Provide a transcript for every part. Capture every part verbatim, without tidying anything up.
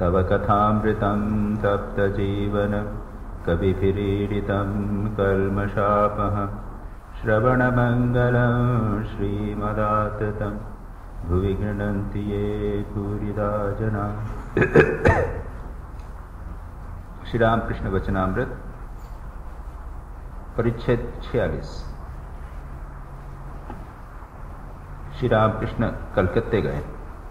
तव कथामृतं तप्तजीवनं कविभिरीडितं कल्मषापहं श्रवणमङ्गलं श्रीमदाततं भुवि गृह्णन्ति ये भूरिदा जना। श्री रामकृष्ण वचनामृत परिच्छेद छियालीस। श्री रामकृष्ण कलकत्ते गए।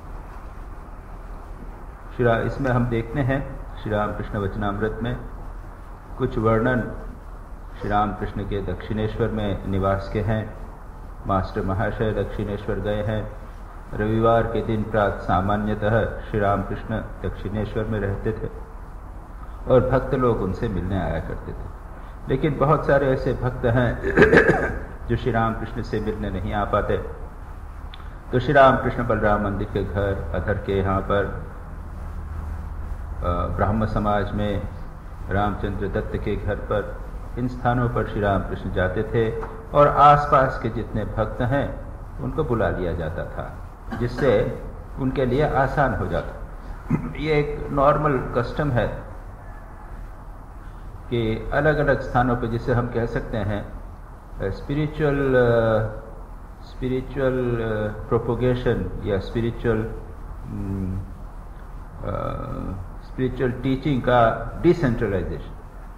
श्री रा इसमें हम देखते हैं श्री रामकृष्ण वचनामृत में कुछ वर्णन श्री रामकृष्ण के दक्षिणेश्वर में निवास के हैं। मास्टर महाशय दक्षिणेश्वर गए हैं। रविवार के दिन प्रातः सामान्यतः श्री रामकृष्ण दक्षिणेश्वर में रहते थे और भक्त लोग उनसे मिलने आया करते थे। लेकिन बहुत सारे ऐसे भक्त हैं जो श्री रामकृष्ण से मिलने नहीं आ पाते। तो श्री रामकृष्ण बलराम मंदिर के घर, अधर के यहाँ पर ब्राह्म समाज में रामचंद्र दत्त के घर पर, इन स्थानों पर श्री रामकृष्ण जाते थे और आसपास के जितने भक्त हैं उनको बुला लिया जाता था, जिससे उनके लिए आसान हो जाता। ये एक नॉर्मल कस्टम है कि अलग अलग स्थानों पर, जिसे हम कह सकते हैं स्पिरिचुअल स्पिरिचुअल प्रोपोगेशन या स्पिरिचुअल स्पिरिचुअल टीचिंग का डिसेंट्रलाइजेशन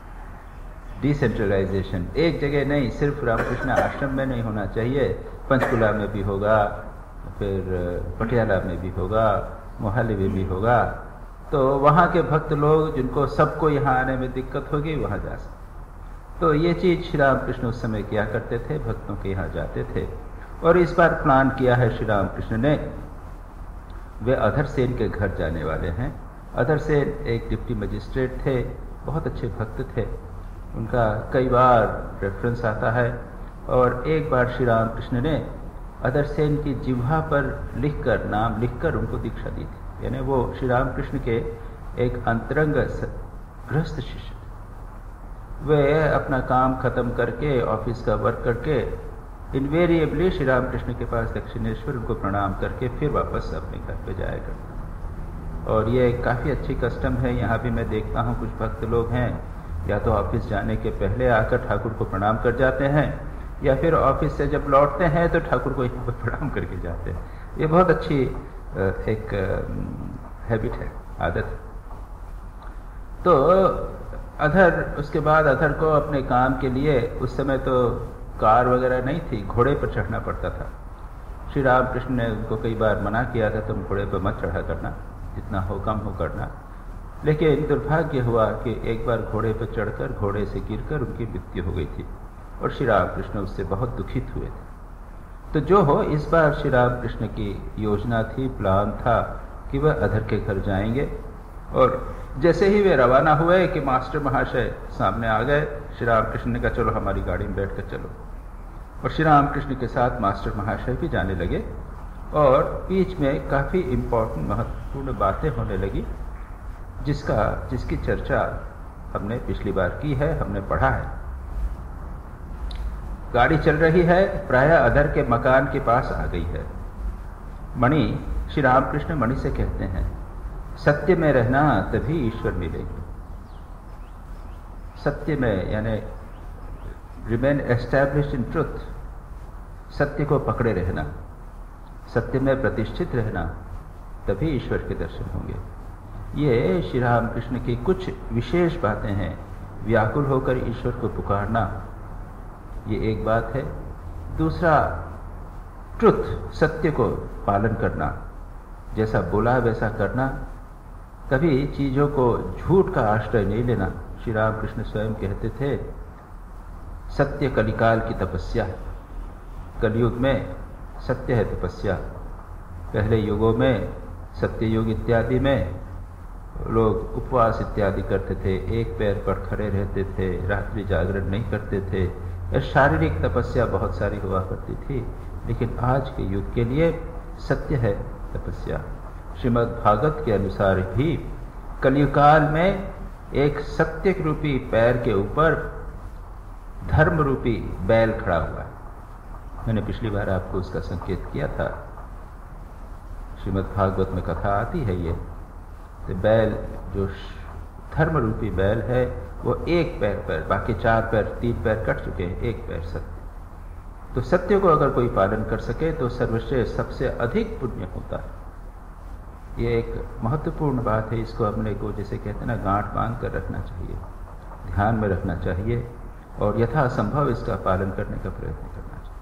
डिसेंट्रलाइजेशन एक जगह नहीं, सिर्फ रामकृष्ण आश्रम में नहीं होना चाहिए, पंचकुला में भी होगा, फिर पटियाला में भी होगा, मोहाली में भी होगा। तो वहाँ के भक्त लोग जिनको सबको यहाँ आने में दिक्कत होगी वहाँ जा सकते। तो ये चीज़ श्री रामकृष्ण उस समय किया करते थे, भक्तों के यहाँ जाते थे। और इस बार प्लान किया है श्री रामकृष्ण ने, वे अधर सेन के घर जाने वाले हैं। अधर सेन एक डिप्टी मजिस्ट्रेट थे, बहुत अच्छे भक्त थे, उनका कई बार रेफरेंस आता है। और एक बार श्री रामकृष्ण ने अधर सेन की जिह्वा पर लिखकर, नाम लिखकर उनको दीक्षा दी थी। यानी वो श्री रामकृष्ण के एक अंतरंग गृहस्थ शिष्य थे। वे अपना काम खत्म करके, ऑफिस का वर्क करके, इनवेरिएबली श्री रामकृष्ण के पास दक्षिणेश्वर उनको प्रणाम करके फिर वापस अपने घर पे जाया करते। और ये काफ़ी अच्छी कस्टम है। यहाँ भी मैं देखता हूँ कुछ भक्त लोग हैं, या तो ऑफिस जाने के पहले आकर ठाकुर को प्रणाम कर जाते हैं, या फिर ऑफिस से जब लौटते हैं तो ठाकुर को यहाँ पर प्रणाम करके जाते हैं। ये बहुत अच्छी एक हैबिट है, आदत है। तो अधर, उसके बाद अधर को अपने काम के लिए, उस समय तो कार वगैरह नहीं थी, घोड़े पर चढ़ना पड़ता था। श्री रामकृष्ण ने उनको कई बार मना किया था, तुम घोड़े पर मत चढ़ा करना, जितना हो कम हो करना। लेकिन दुर्भाग्य हुआ कि एक बार घोड़े पर चढ़कर घोड़े से गिरकर उनकी मृत्यु हो गई थी और श्री रामकृष्ण उससे बहुत दुखित हुए थे। तो जो हो, इस बार श्री रामकृष्ण की योजना थी, प्लान था कि वह अधर के घर जाएंगे। और जैसे ही वे रवाना हुए कि मास्टर महाशय सामने आ गए, श्री रामकृष्ण ने कहा चलो हमारी गाड़ी में बैठ कर चलो। और श्री रामकृष्ण के साथ मास्टर महाशय भी जाने लगे और बीच में काफ़ी इम्पोर्टेंट, महत्वपूर्ण बातें होने लगी, जिसका जिसकी चर्चा हमने पिछली बार की है, हमने पढ़ा है। गाड़ी चल रही है, प्रायः अधर के मकान के पास आ गई है। मणि, श्री रामकृष्ण मणि से कहते हैं, सत्य में रहना तभी ईश्वर मिलेगी। सत्य में यानी रिमेन एस्टैब्लिश्ड इन ट्रुथ, सत्य को पकड़े रहना, सत्य में प्रतिष्ठित रहना, तभी ईश्वर के दर्शन होंगे। ये श्री रामकृष्ण की कुछ विशेष बातें हैं। व्याकुल होकर ईश्वर को पुकारना, ये एक बात है। दूसरा, ट्रुथ, सत्य को पालन करना, जैसा बोला वैसा करना, कभी चीज़ों को झूठ का आश्रय नहीं लेना। श्री रामकृष्ण स्वयं कहते थे, सत्य कलिकाल की तपस्या, कलयुग में सत्य है तपस्या। पहले युगों में, सत्य युग इत्यादि में, लोग उपवास इत्यादि करते थे, एक पैर पर खड़े रहते थे, रात्रि जागरण नहीं करते थे। शारीरिक तपस्या बहुत सारी हुआ करती थी, लेकिन आज के युग के लिए सत्य है तपस्या। श्रीमद् भागवत के अनुसार भी कलियुगाल में एक सत्य रूपी पैर के ऊपर धर्म रूपी बैल खड़ा हुआ है। मैंने पिछली बार आपको उसका संकेत किया था। श्रीमद् भागवत में कथा आती है ये तो बैल जो धर्म रूपी बैल है वो एक पैर पर, बाकी चार पैर तीन पैर कट चुके हैं, एक पैर सत्य। तो सत्य को अगर कोई पालन कर सके तो सर्वश्रेष्ठ सबसे अधिक पुण्य होता है। ये एक महत्वपूर्ण बात है, इसको अपने को जैसे कहते हैं ना गांठ बांध कर रखना चाहिए, ध्यान में रखना चाहिए और यथासंभव इसका पालन करने का प्रयत्न करना चाहिए।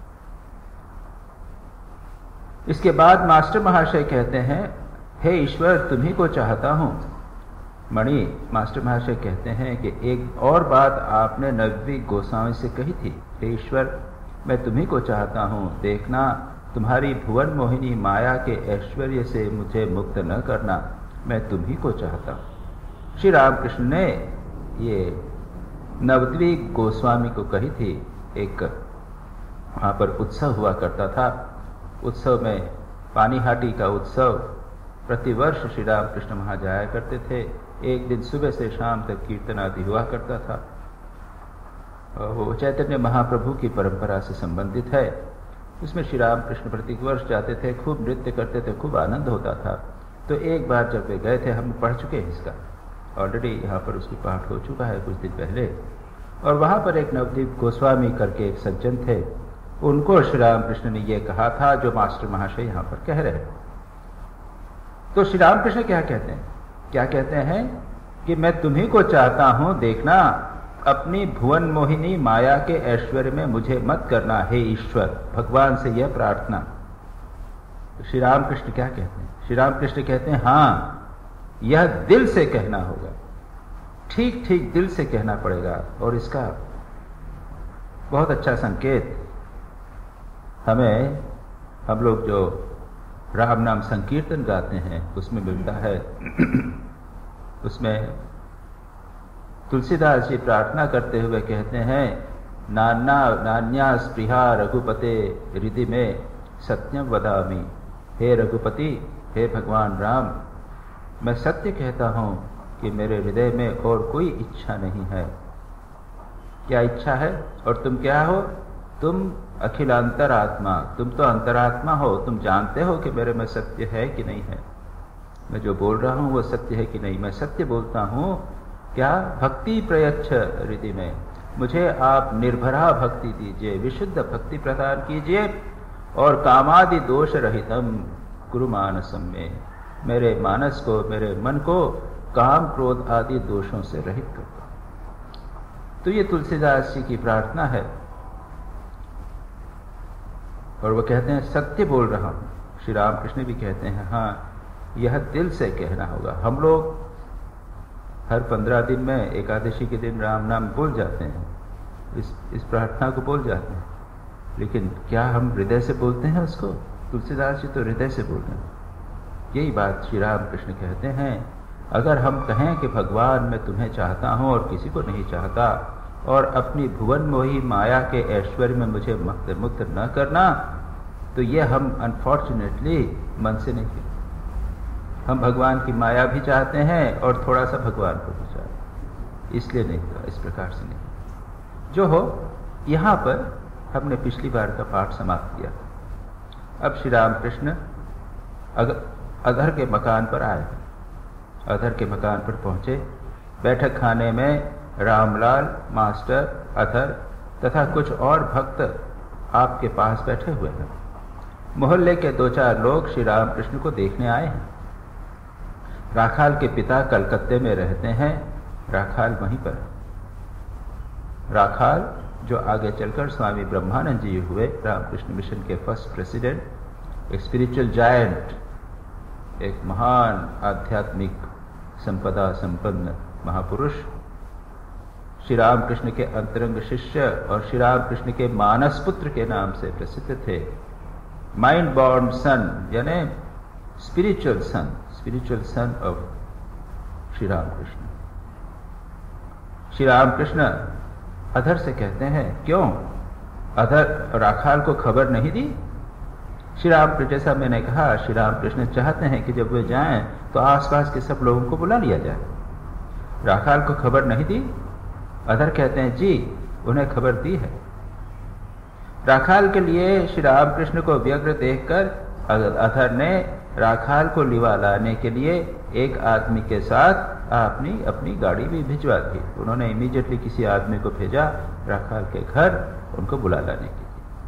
इसके बाद मास्टर महाशय कहते हैं, हे ईश्वर तुम्ही को चाहता हूं। मणि मास्टर महाशय कहते हैं कि एक और बात आपने नववी गोस्वामी से कही थी, हे ईश्वर मैं तुम्ही को चाहता हूं, देखना तुम्हारी भुवन मोहिनी माया के ऐश्वर्य से मुझे मुक्त न करना, मैं तुम्ही को चाहता हूं। श्री रामकृष्ण ने ये नवद्वी गोस्वामी को कही थी। एक वहाँ पर उत्सव हुआ करता था, उत्सव में पानीहाटी का उत्सव प्रतिवर्ष श्री रामकृष्ण वहाँ जाया करते थे। एक दिन सुबह से शाम तक कीर्तन आदि हुआ करता था। वो चैतन्य महाप्रभु की परंपरा से संबंधित है। उसमें श्री रामकृष्ण प्रत्येक वर्ष जाते थे, खूब नृत्य करते थे, खूब आनंद होता था। तो एक बार जब वे गए थे, हम पढ़ चुके हैं इसका, ऑलरेडी यहाँ पर उसकी पाठ हो चुका है कुछ दिन पहले। और वहाँ पर एक नवदीप गोस्वामी करके एक सज्जन थे, उनको श्री रामकृष्ण ने ये कहा था जो मास्टर महाशय यहाँ पर कह रहे हैं। तो श्री रामकृष्ण क्या कहते हैं, क्या कहते हैं कि मैं तुम्ही को चाहता हूँ, देखना अपनी भुवन मोहिनी माया के ऐश्वर्य में मुझे मत करना, हे ईश्वर। भगवान से यह प्रार्थना। तो श्री रामकृष्ण क्या कहते हैं, श्री रामकृष्ण कहते हैं हाँ यह दिल से कहना होगा, ठीक ठीक दिल से कहना पड़ेगा। और इसका बहुत अच्छा संकेत हमें, हम लोग जो राम नाम संकीर्तन गाते हैं उसमें मिलता है। उसमें तुलसीदास जी प्रार्थना करते हुए कहते हैं, नान्या नान्या स्पृहा रघुपते हृदय में सत्यम वदामि। हे रघुपति, हे भगवान राम, मैं सत्य कहता हूँ कि मेरे हृदय में और कोई इच्छा नहीं है। क्या इच्छा है? और तुम क्या हो? तुम अखिलांतरात्मा, तुम तो अंतरात्मा हो, तुम जानते हो कि मेरे में सत्य है कि नहीं है, मैं जो बोल रहा हूँ वो सत्य है कि नहीं। मैं सत्य बोलता हूँ। क्या? भक्ति प्रयच्छ हृदय में, मुझे आप निर्भरा भक्ति दीजिए, विशुद्ध भक्ति प्रदान कीजिए और कामादि दोष रहितम गुरु मानसम में, मेरे मानस को, मेरे मन को काम क्रोध आदि दोषों से रहित कर दो। तो ये तुलसीदास जी की प्रार्थना है। और वो कहते हैं सत्य बोल रहा हूं। श्री रामकृष्ण भी कहते हैं हाँ यह दिल से कहना होगा। हम लोग हर पंद्रह दिन में एकादशी के दिन राम नाम बोल जाते हैं, इस इस प्रार्थना को बोल जाते हैं, लेकिन क्या हम हृदय से बोलते हैं उसको? तुलसीदास जी तो हृदय से बोल रहे हैं। यही बात श्री रामकृष्ण कहते हैं। अगर हम कहें कि भगवान मैं तुम्हें चाहता हूँ और किसी को नहीं चाहता, और अपनी भुवन मोही माया के ऐश्वर्य में मुझे मुक्त मुक्त न करना, तो ये हम अनफॉर्चुनेटली मन से नहीं कहते। हम भगवान की माया भी चाहते हैं और थोड़ा सा भगवान को भी चाहते हैं, इसलिए नहीं हुआ, इस प्रकार से नहीं। जो हो, यहाँ पर हमने पिछली बार का पाठ समाप्त किया। अब श्री रामकृष्ण अधर के मकान पर आए। अधर के मकान पर पहुंचे। बैठक खाने में रामलाल, मास्टर, अधर तथा कुछ और भक्त आपके पास बैठे हुए हैं। मोहल्ले के दो चार लोग श्री रामकृष्ण को देखने आए हैं। राखाल के पिता कलकत्ते में रहते हैं, राखाल वहीं पर। राखाल जो आगे चलकर स्वामी ब्रह्मानंद जी हुए, रामकृष्ण मिशन के फर्स्ट प्रेसिडेंट, एक स्पिरिचुअल जायंट, एक महान आध्यात्मिक संपदा संपन्न महापुरुष, श्री रामकृष्ण के अंतरंग शिष्य और श्री रामकृष्ण के मानस पुत्र के नाम से प्रसिद्ध थे। माइंड बॉर्न सन, यानी spiritual son, spiritual son of Shri Ramakrishna. Shri Ramakrishna Adhar से कहते हैं, क्यों अधर राखाल को खबर नहीं दी? श्री रामकृष्ण, जैसा मैंने कहा, श्री रामकृष्ण चाहते हैं कि जब वे जाएं तो आसपास के सब लोगों को बुला लिया जाए। राखाल को खबर नहीं दी? अधर कहते हैं जी उन्हें खबर दी है। राखाल के लिए श्री रामकृष्ण को व्यग्र देखकर अधर ने राखाल को लिवा लाने के लिए एक आदमी के साथ अपनी अपनी गाड़ी भी भिजवा दी। उन्होंने इमीडिएटली किसी आदमी को भेजा राखाल के घर उनको बुला लाने के लिए।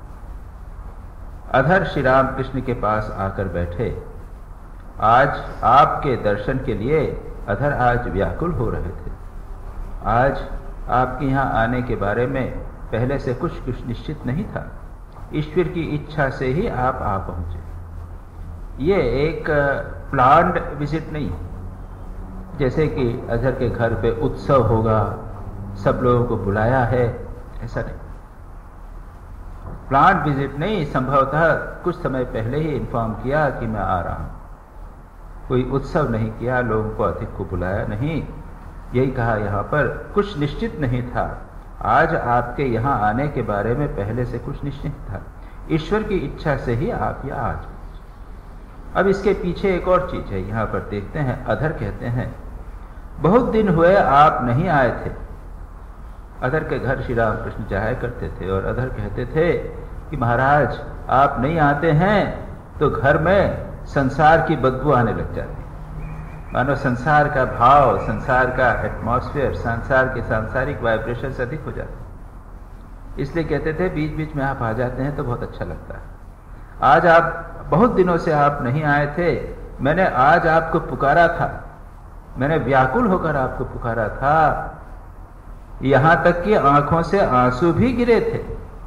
अधर श्री राम कृष्ण के पास आकर बैठे। आज आपके दर्शन के लिए अधर आज व्याकुल हो रहे थे। आज आपके यहाँ आने के बारे में पहले से कुछ कुछ निश्चित नहीं था। ईश्वर की इच्छा से ही आप आ पहुंचे। ये एक प्लान्ड विजिट नहीं, जैसे कि अधर के घर पे उत्सव होगा, सब लोगों को बुलाया है, ऐसा नहीं। प्लान्ड विजिट नहीं, संभवतः कुछ समय पहले ही इन्फॉर्म किया कि मैं आ रहा हूं। कोई उत्सव नहीं किया, लोगों को अधिक को बुलाया नहीं। यही कहा यहाँ पर कुछ निश्चित नहीं था। आज आपके यहाँ आने के बारे में पहले से कुछ निश्चित था। ईश्वर की इच्छा से ही आप यहाँ आज। अब इसके पीछे एक और चीज है, यहाँ पर देखते हैं। अधर कहते हैं बहुत दिन हुए आप नहीं आए थे। अधर के घर श्री राम कृष्ण जाया करते थे और अधर कहते थे कि महाराज आप नहीं आते हैं तो घर में संसार की बदबू आने लग जाती, मानो संसार का भाव, संसार का एटमॉस्फेयर, संसार के सांसारिक वाइब्रेशंस अधिक हो जाते। इसलिए कहते थे बीच बीच में आप आ जाते हैं तो बहुत अच्छा लगता है। आज आप बहुत दिनों से आप नहीं आए थे, मैंने आज आपको पुकारा था, मैंने व्याकुल होकर आपको पुकारा था, यहां तक कि आंखों से आंसू भी गिरे थे।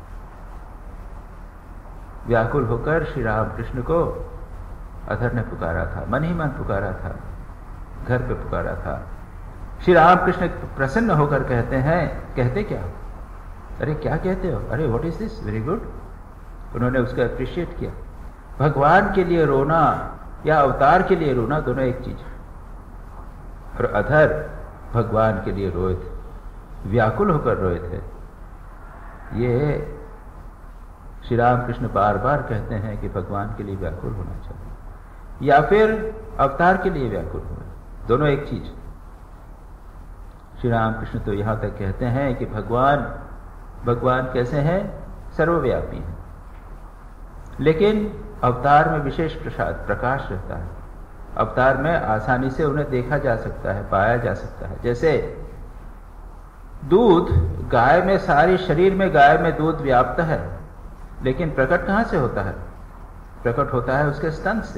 व्याकुल होकर श्री राम कृष्ण को अधर ने पुकारा था, मन ही मन पुकारा था, घर पे पुकारा था। श्री राम कृष्ण प्रसन्न होकर कहते हैं, कहते क्या? अरे क्या कहते हो? अरे what is this, very good. उन्होंने उसको अप्रिशिएट किया। भगवान के लिए रोना या अवतार के लिए रोना दोनों एक चीज है। और अधर भगवान के लिए रोए थे, व्याकुल होकर रोए थे। ये श्री राम कृष्ण बार बार कहते हैं कि भगवान के लिए व्याकुल होना चाहिए या फिर अवतार के लिए व्याकुल होना, दोनों एक चीज। श्री राम कृष्ण तो यहां तक कहते हैं कि भगवान भगवान कैसे हैं? सर्वव्यापी हैं, लेकिन अवतार में विशेष प्रसाद प्रकाश रहता है। अवतार में आसानी से उन्हें देखा जा सकता है, पाया जा सकता है। जैसे दूध, गाय में सारी शरीर में गाय में दूध व्याप्त है, लेकिन प्रकट कहां से होता है? प्रकट होता है उसके स्तन से,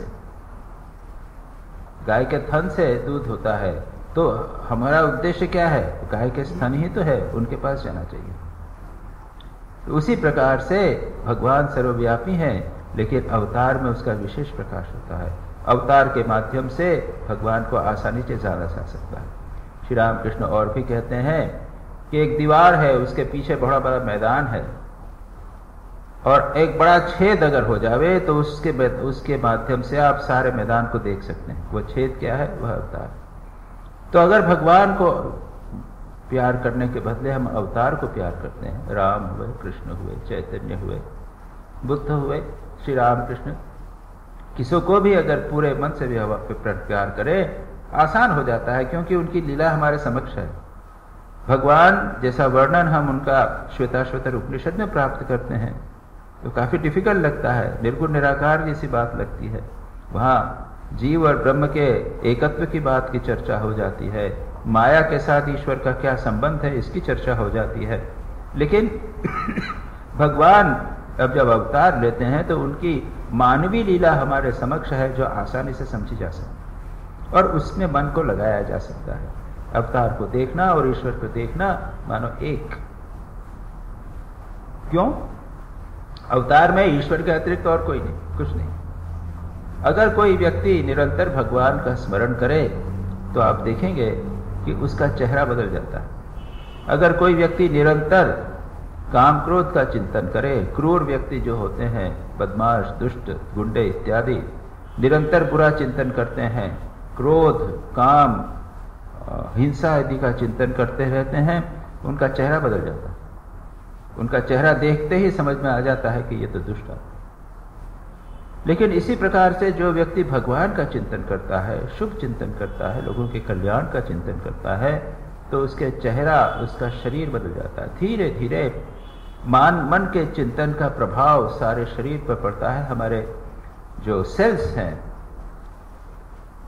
गाय के थन से दूध होता है। तो हमारा उद्देश्य क्या है? गाय के स्तन ही तो है, उनके पास जाना चाहिए। तो उसी प्रकार से भगवान सर्वव्यापी हैं, लेकिन अवतार में उसका विशेष प्रकाश होता है। अवतार के माध्यम से भगवान को आसानी से जाना जा सकता है। श्री राम कृष्ण और भी कहते हैं कि एक दीवार है, उसके पीछे बड़ा बड़ा मैदान है, और एक बड़ा छेद अगर हो जावे तो उसके उसके माध्यम से आप सारे मैदान को देख सकते हैं। वो छेद क्या है? वह अवतार। तो अगर भगवान को प्यार करने के बदले हम अवतार को प्यार करते हैं, राम हुए, कृष्ण हुए, चैतन्य हुए, बुद्ध हुए, श्री राम कृष्ण, किसी को भी अगर पूरे मन से भी प्यार करें आसान हो जाता है, क्योंकि उनकी लीला हमारे समक्ष है। भगवान जैसा वर्णन हम उनका श्वेताश्वतर उपनिषद में प्राप्त करते हैं तो काफी डिफिकल्ट लगता है, निर्गुण निराकार जैसी बात लगती है। वहां जीव और ब्रह्म के एकत्व की बात की चर्चा हो जाती है, माया के साथ ईश्वर का क्या संबंध है इसकी चर्चा हो जाती है। लेकिन भगवान अब जब अवतार लेते हैं तो उनकी मानवीय लीला हमारे समक्ष है, जो आसानी से समझी जा सकती है और उसमें मन को लगाया जा सकता है। अवतार को देखना और ईश्वर को देखना मानो एक। क्यों? अवतार में ईश्वर के अतिरिक्त और कोई नहीं, कुछ नहीं। अगर कोई व्यक्ति निरंतर भगवान का स्मरण करे तो आप देखेंगे कि उसका चेहरा बदल जाता है। अगर कोई व्यक्ति निरंतर काम क्रोध का चिंतन करे, क्रूर व्यक्ति जो होते हैं, बदमाश, दुष्ट, गुंडे इत्यादि, निरंतर बुरा चिंतन करते हैं, क्रोध, काम, हिंसा आदि का चिंतन करते रहते हैं, उनका चेहरा बदल जाता है। उनका चेहरा देखते ही समझ में आ जाता है कि ये तो दुष्ट है। लेकिन इसी प्रकार से जो व्यक्ति भगवान का चिंतन करता है, शुभ चिंतन करता है, लोगों के कल्याण का चिंतन करता है, तो उसके चेहरा, उसका शरीर बदल जाता है। धीरे धीरे मान मन के चिंतन का प्रभाव सारे शरीर पर पड़ता है। हमारे जो सेल्स हैं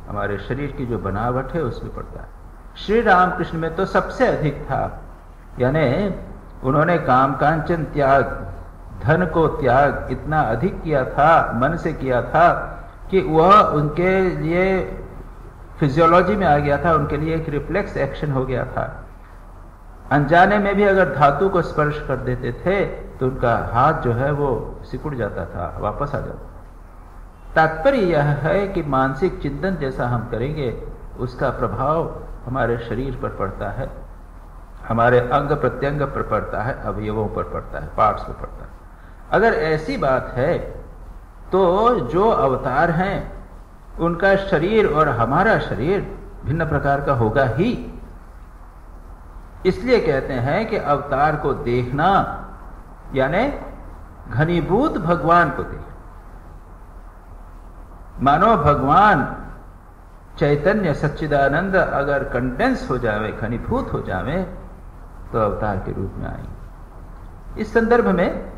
हमारे शरीर की जो बनावट है उसमें पड़ता है। श्री रामकृष्ण में तो सबसे अधिक था, यानी उन्होंने काम कांचन त्याग, धन को त्याग इतना अधिक किया था, मन से किया था कि वह उनके लिए फिजियोलॉजी में आ गया था, उनके लिए एक रिफ्लेक्स एक्शन हो गया था। अनजाने में भी अगर धातु को स्पर्श कर देते थे तो उनका हाथ जो है वो सिकुड़ जाता था, वापस आ जाता। तात्पर्य यह है कि मानसिक चिंतन जैसा हम करेंगे उसका प्रभाव हमारे शरीर पर पड़ता है, हमारे अंग प्रत्यंग पर पड़ता है, अवयवों पर पड़ता है, पार्ट्स पर पड़ता है। अगर ऐसी बात है तो जो अवतार हैं उनका शरीर और हमारा शरीर भिन्न प्रकार का होगा ही। इसलिए कहते हैं कि अवतार को देखना यानी घनीभूत भगवान को देखना। मानो भगवान चैतन्य सच्चिदानंद अगर कंडेंस हो जावे, घनीभूत हो जावे, तो अवतार के रूप में आएंगे। इस संदर्भ में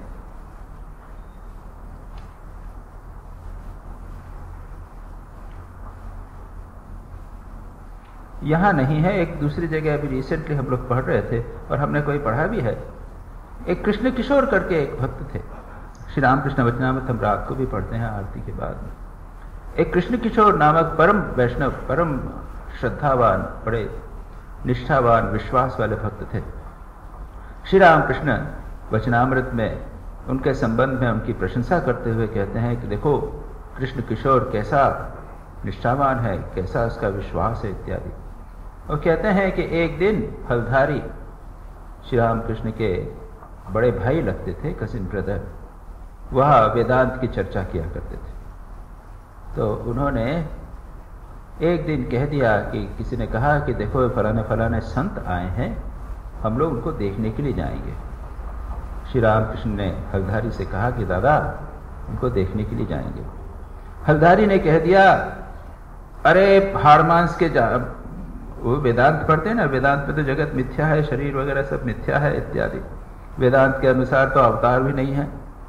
यहां नहीं है, एक दूसरी जगह अभी रिसेंटली हम लोग पढ़ रहे थे और हमने कोई पढ़ा भी है। एक कृष्ण किशोर करके एक भक्त थे, श्री रामकृष्ण वचनामृत हम रात को भी पढ़ते हैं आरती के बाद में। एक कृष्ण किशोर नामक परम वैष्णव, परम श्रद्धावान, बड़े निष्ठावान, विश्वास वाले भक्त थे। श्री रामकृष्ण वचनामृत में उनके संबंध में उनकी प्रशंसा करते हुए कहते हैं कि देखो कृष्ण किशोर कैसा निष्ठावान है, कैसा उसका विश्वास है इत्यादि। और कहते हैं कि एक दिन हलधारी श्री रामकृष्ण के बड़े भाई लगते थे, कजिन ब्रदर, वह वेदांत की चर्चा किया करते थे। तो उन्होंने एक दिन कह दिया कि किसी ने कहा कि देखो फलाने फलाने संत आए हैं, हम लोग उनको देखने के लिए जाएंगे। श्री रामकृष्ण ने हलधारी से कहा कि दादा उनको देखने के लिए जाएंगे। हलधारी ने कह दिया, अरे हाड़ मांस के जा, वो वेदांत पढ़ते हैं ना, वेदांत में तो जगत मिथ्या है, शरीर वगैरह सब मिथ्या है इत्यादि। वेदांत के अनुसार तो अवतार भी नहीं है,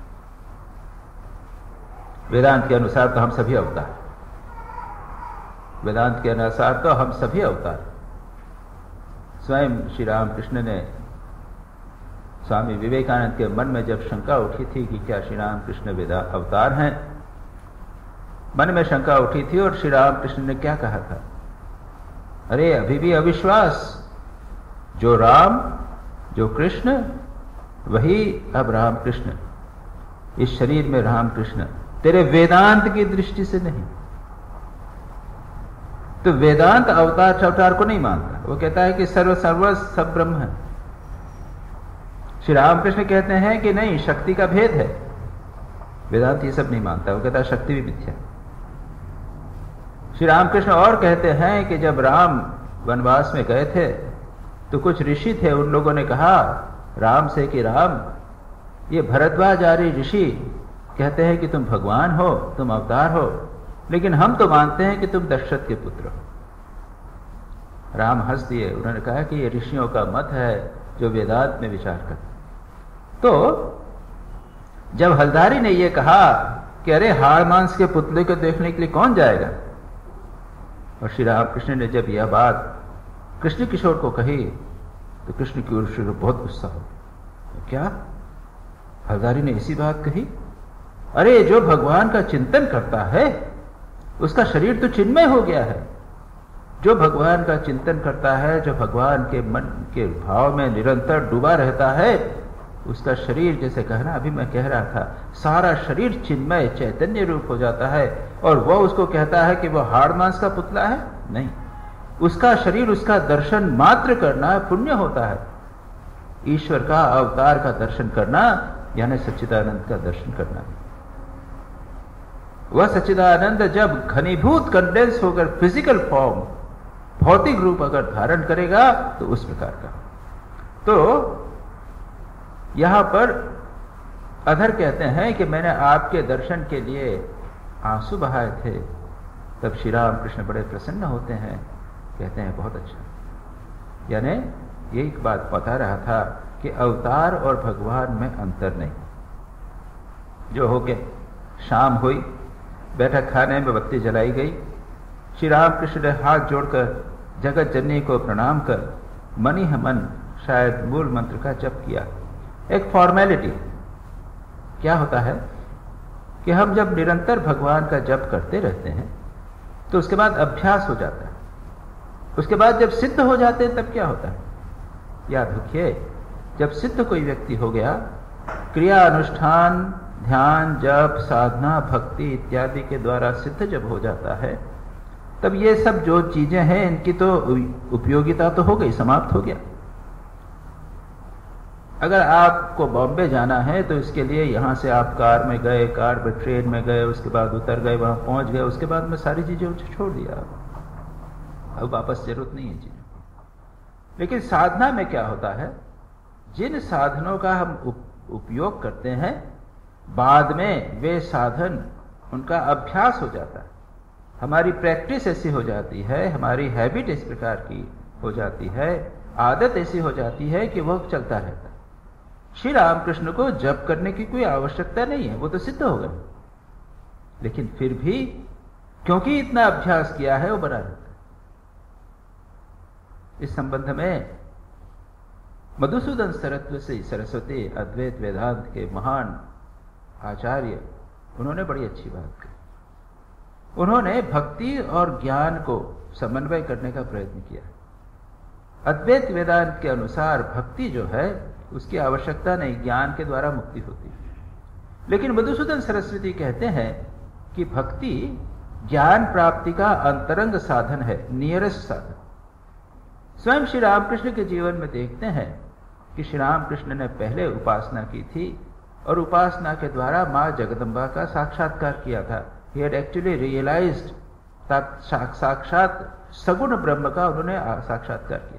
वेदांत के अनुसार तो हम सभी अवतार, वेदांत के अनुसार तो हम सभी अवतार। स्वयं श्री रामकृष्ण ने स्वामी विवेकानंद के मन में जब शंका उठी थी कि क्या श्री रामकृष्ण वेदा अवतार हैं, मन में शंका उठी थी और श्री रामकृष्ण ने क्या कहा था, अरे अभी भी अविश्वास, जो राम जो कृष्ण वही अब रामकृष्ण, इस शरीर में रामकृष्ण, तेरे वेदांत की दृष्टि से नहीं। तो वेदांत अवतार चवतार को नहीं मानता, वो कहता है कि सर्व सर्व सब ब्रह्म है। श्री रामकृष्ण कहते हैं कि नहीं, शक्ति का भेद है। वेदांत ये सब नहीं मानता, वो कहता है शक्ति भी मिथ्या। श्री रामकृष्ण और कहते हैं कि जब राम वनवास में गए थे तो कुछ ऋषि थे, उन लोगों ने कहा राम से कि राम, ये भरद्वाज आर्य ऋषि कहते हैं कि तुम भगवान हो, तुम अवतार हो, लेकिन हम तो मानते हैं कि तुम दशरथ के पुत्र हो। राम हंस दिए, उन्होंने कहा कि ये ऋषियों का मत है जो वेदांत में विचार करते। तो जब हलधारी ने यह कहा कि अरे हाड़ मांस के पुतले को देखने के लिए कौन जाएगा, और श्री रामकृष्ण ने जब यह बात कृष्ण किशोर को कही तो कृष्ण किशोर को बहुत गुस्सा हो। तो क्या हलधारी ने ऐसी बात कही? अरे जो भगवान का चिंतन करता है उसका शरीर तो चिन्मय हो गया है। जो भगवान का चिंतन करता है, जो भगवान के मन के भाव में निरंतर डूबा रहता है, उसका शरीर, जैसे कहना अभी मैं कह रहा था, सारा शरीर चिन्मय चैतन्य रूप हो जाता है। और वह उसको कहता है कि वह हाड़ मांस का पुतला है? नहीं, उसका शरीर, उसका दर्शन मात्र करना पुण्य होता है। ईश्वर का अवतार का दर्शन करना यानी सच्चिदानंद का दर्शन करना। वह सच्चिदानंद जब घनीभूत कंडेंस होकर फिजिकल फॉर्म, भौतिक रूप अगर धारण करेगा तो उस प्रकार का। तो यहां पर अधर कहते हैं कि मैंने आपके दर्शन के लिए आंसू बहाए थे। तब श्री राम कृष्ण बड़े प्रसन्न होते हैं, कहते हैं बहुत अच्छा। यानी यही बात बता रहा था कि अवतार और भगवान में अंतर नहीं। जो हो गया, शाम हुई, बैठक खाने में बत्ती जलाई गई, श्री रामकृष्ण ने हाथ जोड़कर जगत जननी को प्रणाम कर मन ही मन शायद मूल मंत्र का जप किया। एक फॉर्मेलिटी क्या होता है कि हम जब निरंतर भगवान का जप करते रहते हैं तो उसके बाद अभ्यास हो जाता है, उसके बाद जब सिद्ध हो जाते हैं तब क्या होता है, याद रखिए, जब सिद्ध कोई व्यक्ति हो गया, क्रिया अनुष्ठान ध्यान जप साधना भक्ति इत्यादि के द्वारा सिद्ध जब हो जाता है, तब ये सब जो चीजें हैं इनकी तो उपयोगिता तो हो गई, समाप्त हो गया। अगर आपको बॉम्बे जाना है तो इसके लिए यहाँ से आप कार में गए, कार में ट्रेन में गए, उसके बाद उतर गए, वहां पहुंच गए, उसके बाद में सारी चीजें छोड़ दिया, अब वापस जरूरत नहीं है चीजों। लेकिन साधना में क्या होता है, जिन साधनों का हम उप, उपयोग करते हैं, बाद में वे साधन उनका अभ्यास हो जाता है, हमारी प्रैक्टिस ऐसी हो जाती है, हमारी हैबिट इस प्रकार की हो जाती है, आदत ऐसी हो जाती है कि वह चलता रहता है। श्री रामकृष्ण को जप करने की कोई आवश्यकता नहीं है, वो तो सिद्ध हो गए, लेकिन फिर भी क्योंकि इतना अभ्यास किया है वो बना रहता है। इस संबंध में मधुसूदन सरस्वती सरस्वती अद्वैत वेदांत के महान आचार्य, उन्होंने बड़ी अच्छी बात कही। उन्होंने भक्ति और ज्ञान को समन्वय करने का प्रयत्न किया। अद्वैत वेदांत के अनुसार भक्ति जो है उसकी आवश्यकता नहीं, ज्ञान के द्वारा मुक्ति होती है। लेकिन मधुसूदन सरस्वती कहते हैं कि भक्ति ज्ञान प्राप्ति का अंतरंग साधन है, नियरेस्ट साधन। स्वयं श्री रामकृष्ण के जीवन में देखते हैं कि श्री रामकृष्ण ने पहले उपासना की थी और उपासना के द्वारा मां जगदम्बा का साक्षात्कार किया था। ही हैड एक्चुअली रियलाइज्ड, साक्षात सगुण ब्रह्म का उन्होंने साक्षात्कार किया।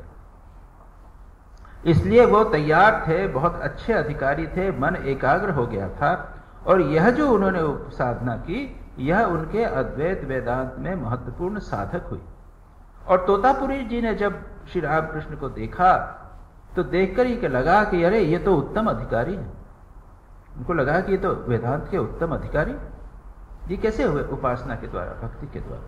इसलिए वो तैयार थे, बहुत अच्छे अधिकारी थे, मन एकाग्र हो गया था, और यह जो उन्होंने साधना की यह उनके अद्वैत वेदांत में महत्वपूर्ण साधक हुई। और तोतापुरी जी ने जब श्री रामकृष्ण को देखा तो देखकर ही लगा कि अरे ये तो उत्तम अधिकारी है। उनको लगा कि ये तो वेदांत के उत्तम अधिकारी, ये कैसे हुए? उपासना के द्वारा, भक्ति के द्वारा।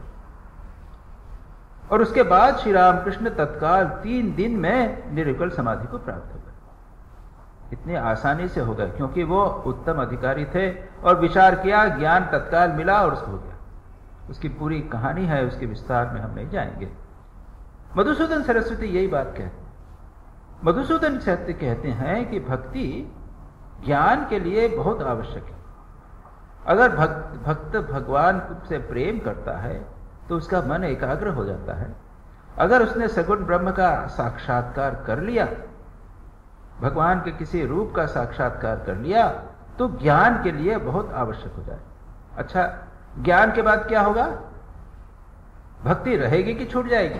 और उसके बाद श्री रामकृष्ण तत्काल तीन दिन में निर्विकल्प समाधि को प्राप्त हो गए। इतनी आसानी से हो गए क्योंकि वो उत्तम अधिकारी थे और विचार किया, ज्ञान तत्काल मिला और उसको हो गया। उसकी पूरी कहानी है, उसके विस्तार में हम नहीं जाएंगे। मधुसूदन सरस्वती यही बात कहते हैं। मधुसूदन सरस्वती कहते हैं कि भक्ति ज्ञान के लिए बहुत आवश्यक है। अगर भक्त भक्त भगवान से प्रेम करता है तो उसका मन एकाग्र हो जाता है। अगर उसने सगुण ब्रह्म का साक्षात्कार कर लिया, भगवान के किसी रूप का साक्षात्कार कर लिया, तो ज्ञान के लिए बहुत आवश्यक हो जाए। अच्छा, ज्ञान के बाद क्या होगा? भक्ति रहेगी कि छूट जाएगी?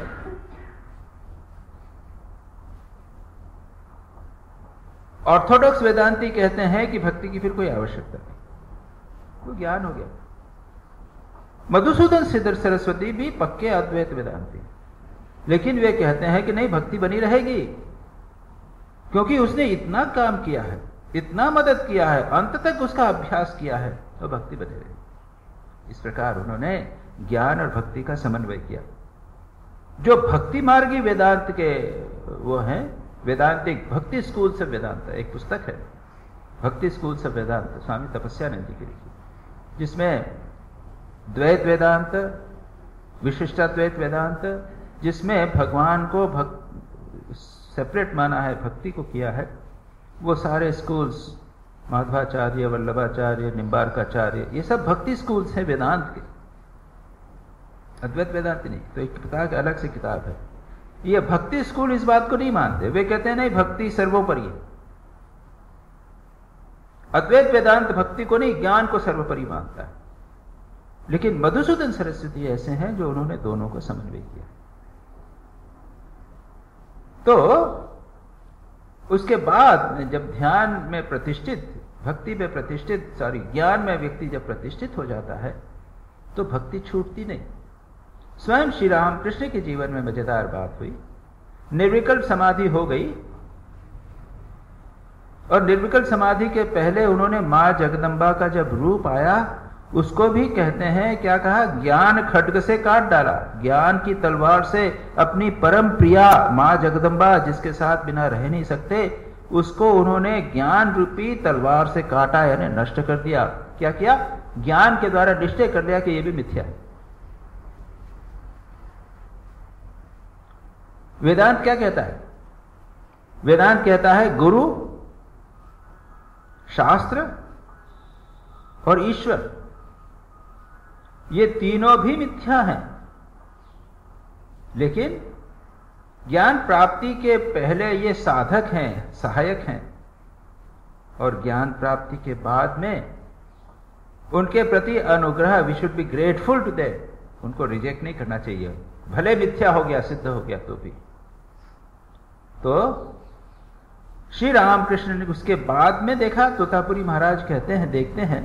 ऑर्थोडॉक्स वेदांती कहते हैं कि भक्ति की फिर कोई आवश्यकता नहीं, वो ज्ञान हो गया। मधुसूदन सिद्धर सरस्वती भी पक्के अद्वैत वेदांती, लेकिन वे कहते हैं कि नहीं, भक्ति बनी रहेगी क्योंकि उसने इतना काम किया है, इतना मदद किया है, अंत तक उसका अभ्यास किया है, तो भक्ति बनी रहेगी। इस प्रकार उन्होंने ज्ञान और भक्ति का समन्वय किया। जो भक्ति मार्गी वेदांत के वो हैं, वेदांतिक भक्ति स्कूल से वेदांत, एक पुस्तक है भक्ति स्कूल से वेदांत, स्वामी तपस्यानंद जी की लिखी, जिसमें द्वैत वेदांत, विशिष्टाद्वैत वेदांत, जिसमें भगवान को भक्त सेपरेट माना है, भक्ति को किया है, वो सारे स्कूल्स, माधवाचार्य, वल्लभाचार्य, निम्बार्काचार्य, ये सब भक्ति स्कूल्स हैं वेदांत के, अद्वैत वेदांत नहीं। तो एक किताब अलग से किताब है। ये भक्ति स्कूल इस बात को नहीं मानते, वे कहते हैं नहीं, भक्ति सर्वोपरि है। अद्वैत वेदांत भक्ति को नहीं, ज्ञान को सर्वोपरि मानता है। लेकिन मधुसूदन सरस्वती ऐसे हैं जो उन्होंने दोनों को समन्वय किया। तो उसके बाद जब ध्यान में प्रतिष्ठित, भक्ति में प्रतिष्ठित, सॉरी ज्ञान में व्यक्ति जब प्रतिष्ठित हो जाता है तो भक्ति छूटती नहीं। स्वयं श्री रामकृष्ण के जीवन में मजेदार बात हुई। निर्विकल्प समाधि हो गई और निर्विकल्प समाधि के पहले उन्होंने मां जगदम्बा का जब रूप आया उसको भी कहते हैं, क्या कहा, ज्ञान खड्ग से काट डाला, ज्ञान की तलवार से अपनी परम प्रिया मां जगदम्बा जिसके साथ बिना रह नहीं सकते, उसको उन्होंने ज्ञान रूपी तलवार से काटा, यानी नष्ट कर दिया। क्या किया? ज्ञान के द्वारा निश्चय कर लिया कि यह भी मिथ्या है। वेदांत क्या कहता है? वेदांत कहता है गुरु, शास्त्र और ईश्वर, ये तीनों भी मिथ्या हैं, लेकिन ज्ञान प्राप्ति के पहले ये साधक हैं, सहायक हैं, और ज्ञान प्राप्ति के बाद में उनके प्रति अनुग्रह, we should be grateful to them, उनको रिजेक्ट नहीं करना चाहिए, भले मिथ्या हो गया, सिद्ध हो गया तो भी। तो श्री रामकृष्ण ने उसके बाद में देखा, तोतापुरी महाराज कहते हैं, देखते हैं,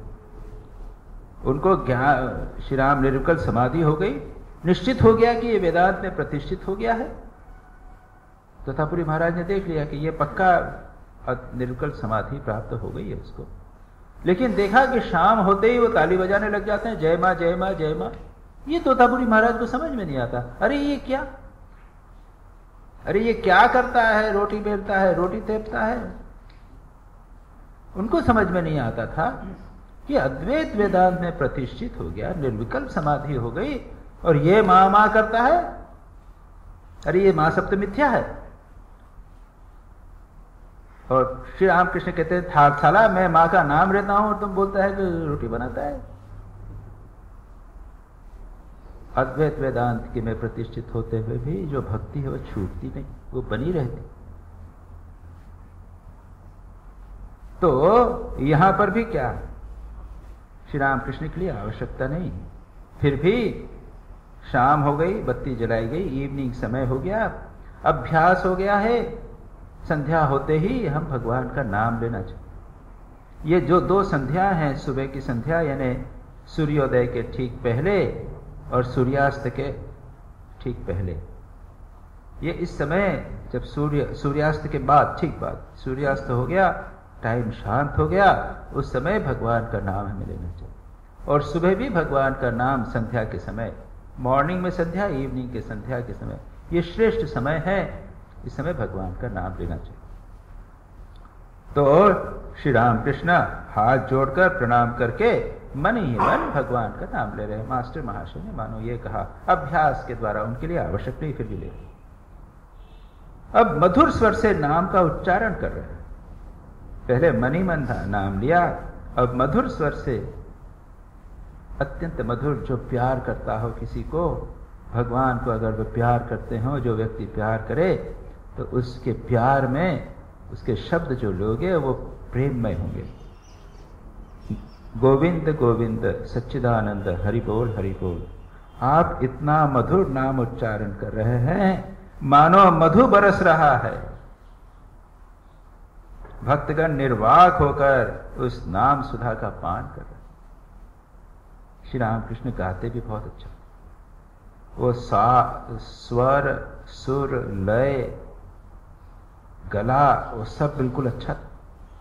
उनको ज्ञान, श्री राम निर्विकल्प समाधि हो गई, निश्चित हो गया कि ये वेदांत में प्रतिष्ठित हो गया है। तोतापुरी महाराज ने देख लिया कि ये पक्का निर्विकल्प समाधि प्राप्त हो गई है उसको। लेकिन देखा कि शाम होते ही वो ताली बजाने लग जाते हैं, जय मां जय मां जय मां। ये तोतापुरी महाराज को समझ में नहीं आता, अरे ये क्या, अरे ये क्या करता है, रोटी बेलता है, रोटी तेपता है। उनको समझ में नहीं आता था कि अद्वैत वेदांत में प्रतिष्ठित हो गया, निर्विकल्प समाधि हो गई, और ये मां मां करता है, अरे ये मां सप्त मिथ्या है। और श्री रामकृष्ण कहते हैं, था साला मैं मां का नाम लेता हूं और तुम बोलता है कि रोटी बनाता है। अद्वैत वेदांत के में प्रतिष्ठित होते हुए भी जो भक्ति है वो छूटती नहीं, वो बनी रहती। तो यहां पर भी क्या, श्री रामकृष्ण के लिए आवश्यकता नहीं। फिर भी शाम हो गई, बत्ती जलाई गई, इवनिंग समय हो गया, अभ्यास हो गया है, संध्या होते ही हम भगवान का नाम लेना चाहिए। ये जो दो संध्या हैं, सुबह की संध्या यानी सूर्योदय के ठीक पहले और सूर्यास्त के ठीक पहले, ये इस समय जब सूर्य सूर्यास्त के बाद, ठीक बाद सूर्यास्त हो गया, टाइम शांत हो गया, उस समय भगवान का नाम हमें लेना चाहिए। और सुबह भी भगवान का नाम संध्या के समय, मॉर्निंग में संध्या, इवनिंग के संध्या के समय, ये श्रेष्ठ समय है, इस समय भगवान का नाम लेना चाहिए। तो श्री रामकृष्ण हाथ जोड़कर प्रणाम करके मन ही मन भगवान का नाम ले रहे हैं। मास्टर महाशय ने मानो ये कहा, अभ्यास के द्वारा, उनके लिए आवश्यक नहीं, फिर भी ले रहे। अब मधुर स्वर से नाम का उच्चारण कर रहे हैं। पहले मन ही मन था, नाम लिया, अब मधुर स्वर से, अत्यंत मधुर, जो प्यार करता हो किसी को, भगवान को अगर वो प्यार करते हो, जो व्यक्ति प्यार करे, तो उसके प्यार में उसके शब्द जो लोगे वो प्रेममय होंगे। गोविंद गोविंद सच्चिदानंद हरि बोल हरि बोल। आप इतना मधुर नाम उच्चारण कर रहे हैं, मानो मधु बरस रहा है। भक्तगण निर्वाक होकर उस नाम सुधा का पान कर रहे हैं। श्री रामकृष्ण गाते भी बहुत अच्छा, वो सा स्वर, सुर, लय, गला, वो सब बिल्कुल अच्छा था।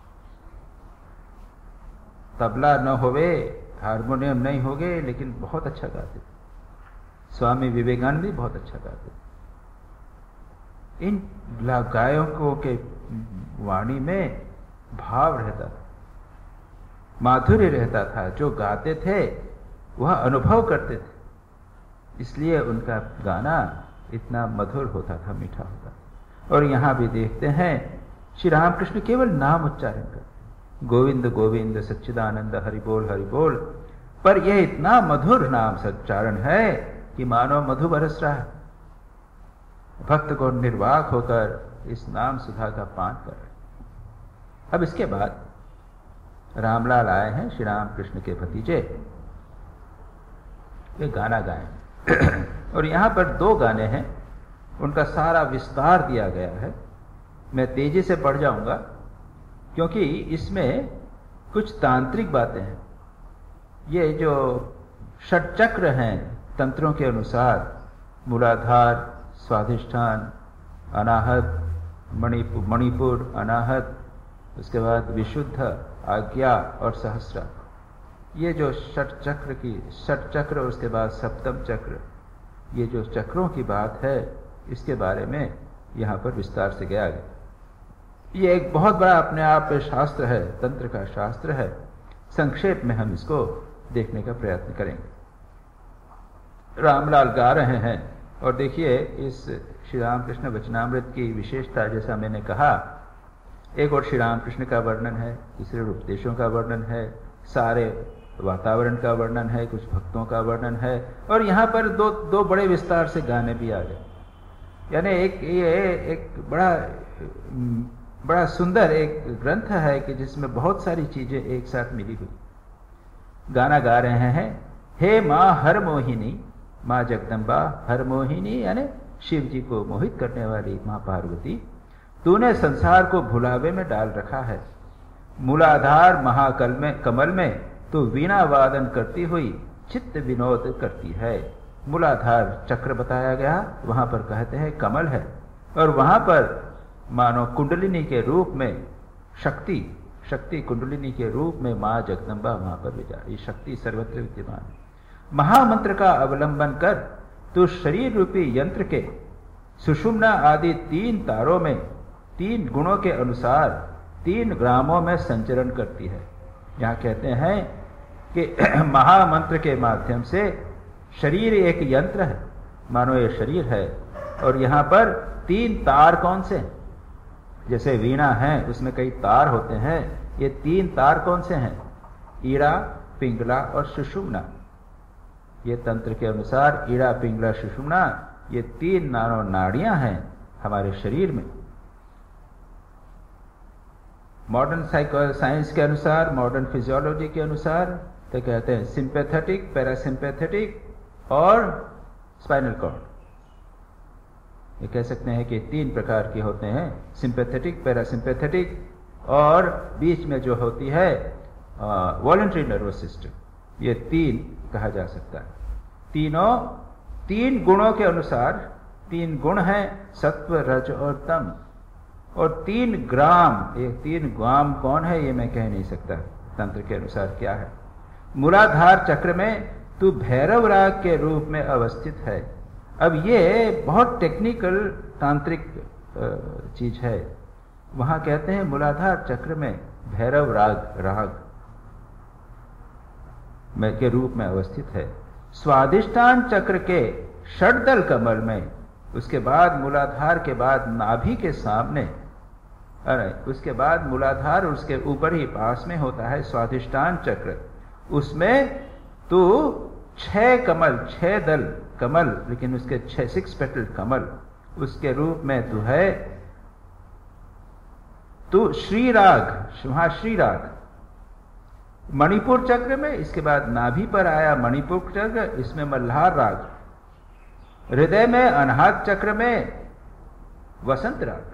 तबला न होवे, हारमोनियम नहीं होगे, लेकिन बहुत अच्छा गाते थे। स्वामी विवेकानंद भी बहुत अच्छा गाते थे। इन गायकों के वाणी में भाव रहता था, माधुर्य रहता था, जो गाते थे वह अनुभव करते थे, इसलिए उनका गाना इतना मधुर होता था, मीठा होता था। और यहां भी देखते हैं श्री रामकृष्ण केवल नाम उच्चारण करते, गोविंद गोविंद सच्चिदानंद हरि बोल हरि बोल, पर यह इतना मधुर नाम सच्चारण है कि मानो मधु बरस रहा है। भक्त को निर्वाक होकर इस नाम सुधा का पान कर रहे। अब इसके बाद रामलाल आए हैं, श्री रामकृष्ण के भतीजे, वे गाना गाए। और यहां पर दो गाने हैं, उनका सारा विस्तार दिया गया है। मैं तेजी से पढ़ जाऊंगा क्योंकि इसमें कुछ तांत्रिक बातें हैं। ये जो षटचक्र हैं तंत्रों के अनुसार, मूलाधार, स्वाधिष्ठान, अनाहत, मणिपुर मणिपुर अनाहत, उसके बाद विशुद्ध, आज्ञा और सहस्रा, ये जो षट चक्र की षट चक्र और उसके बाद सप्तम चक्र, ये जो चक्रों की बात है, इसके बारे में यहाँ पर विस्तार से गया है। ये एक बहुत बड़ा अपने आप में शास्त्र है, तंत्र का शास्त्र है। संक्षेप में हम इसको देखने का प्रयत्न करेंगे। रामलाल गा रहे हैं और देखिए इस श्री रामकृष्ण वचनामृत की विशेषता, जैसा मैंने कहा, एक और श्री रामकृष्ण का वर्णन है, तीसरे उपदेशों का वर्णन है, सारे वातावरण का वर्णन है, कुछ भक्तों का वर्णन है, और यहाँ पर दो दो बड़े विस्तार से गाने भी आ गए। यानी एक ये एक बड़ा बड़ा सुंदर एक ग्रंथ है कि जिसमें बहुत सारी चीजें एक साथ मिली हुई। गाना गा रहे हैं, हे माँ हर मोहिनी, माँ जगदम्बा हर मोहिनी, यानी शिव जी को मोहित करने वाली माँ पार्वती, तूने संसार को भुलावे में डाल रखा है। मूलाधार महाकल में कमल में तो वीणा वादन करती हुई चित्त विनोद करती है। मूलाधार चक्र बताया गया, वहां पर कहते हैं कमल है, और वहां पर मानो कुंडलिनी के रूप में शक्ति शक्ति कुंडलिनी के रूप में माँ जगदम्बा वहां पर विचार, ये शक्ति सर्वत्र विद्यमान है। महामंत्र का अवलंबन कर तो शरीर रूपी यंत्र के सुषुम्ना आदि तीन तारों में तीन गुणों के अनुसार तीन ग्रामों में संचरण करती है। यहाँ कहते हैं कि महामंत्र के माध्यम से शरीर एक यंत्र है, मानो ये शरीर है, और यहाँ पर तीन तार कौन से, जैसे वीणा है उसमें कई तार होते हैं, ये तीन तार कौन से हैं, ईड़ा, पिंगला और सुषुम्ना। ये तंत्र के अनुसार ईड़ा, पिंगला, सुषुम्ना, ये तीन नानो नाड़ियां हैं हमारे शरीर में। मॉडर्न साइको साइंस के अनुसार, मॉडर्न फिजियोलॉजी के अनुसार तो कहते हैं सिंपैथेटिक, पैरासिम्पैथेटिक और स्पाइनल कॉर्ड। ये कह सकते हैं कि तीन प्रकार के होते हैं, सिंपैथेटिक, पैरासिम्पैथेटिक और बीच में जो होती है वॉलंटरी नर्वस सिस्टम, ये तीन कहा जा सकता है। तीनों तीन गुणों के अनुसार, तीन गुण हैं सत्व, रज और तम, और तीन ग्राम, ये तीन ग्राम कौन है ये मैं कह नहीं सकता तंत्र के अनुसार क्या है। मूलाधार चक्र में तू भैरव राग के रूप में अवस्थित है। अब ये बहुत टेक्निकल तांत्रिक चीज है। वहां कहते हैं मूलाधार चक्र में भैरव राग राग में के रूप में अवस्थित है। स्वाधिष्ठान चक्र के षड्दल कमल में, उसके बाद मूलाधार के बाद नाभि के सामने, अरे उसके बाद मूलाधार, उसके ऊपर ही पास में होता है स्वाधिष्ठान चक्र, उसमें तो छह कमल, छह दल कमल, लेकिन उसके छह सिक्स पेटल कमल, उसके रूप में तू है। तू श्रीराग, वहां श्रीराग मणिपुर चक्र में, इसके बाद नाभि पर आया मणिपुर चक्र, इसमें मल्हार राग। हृदय में अनाहत चक्र में वसंत राग।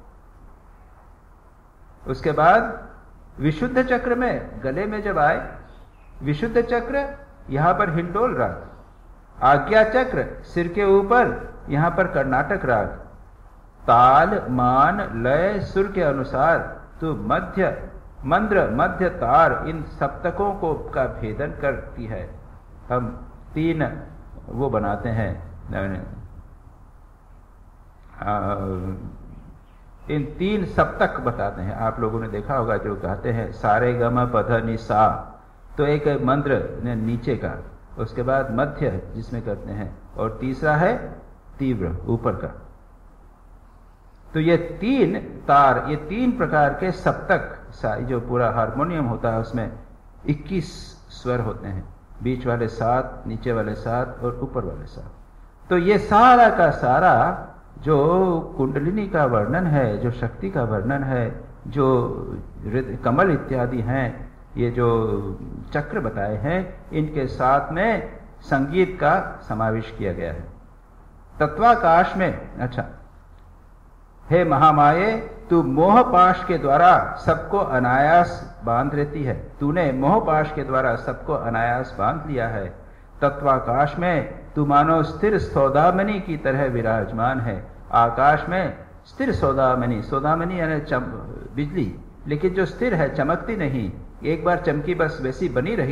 उसके बाद विशुद्ध चक्र में, गले में जब आए विशुद्ध चक्र, यहां पर हिंडोल राग। आज्ञा चक्र सिर के ऊपर, यहां पर कर्नाटक राग। ताल, मान, लय, सुर के अनुसार तो मध्य मंद्र, मध्य तार, इन सप्तकों को का भेदन करती है। हम तीन वो बनाते हैं, आ, इन तीन सप्तक बताते हैं। आप लोगों ने देखा होगा जो कहते हैं सारे गम पध नि सा, तो एक मंत्र नीचे का, उसके बाद मध्य जिसमें करते हैं, और तीसरा है तीव्र ऊपर का। तो ये तीन तार, ये तीन प्रकार के सप्तक, जो पूरा हारमोनियम होता है उसमें इक्कीस स्वर होते हैं, बीच वाले सात, नीचे वाले सात और ऊपर वाले सात। तो ये सारा का सारा जो कुंडलिनी का वर्णन है, जो शक्ति का वर्णन है, जो कमल इत्यादि हैं, ये जो चक्र बताए हैं, इनके साथ में संगीत का समावेश किया गया है। तत्वाकाश में, अच्छा, हे महामाये, तू मोहपाश के द्वारा सबको अनायास बांध लेती है। तूने मोहपाश के द्वारा सबको अनायास बांध लिया है। तत्वाकाश में तू मानो स्थिर सौदामणि की तरह विराजमान है। आकाश में स्थिर सौदामणि, सौदामणि यानी बिजली, लेकिन जो स्थिर है, चमकती नहीं, एक बार चमकी बस वैसी बनी रही,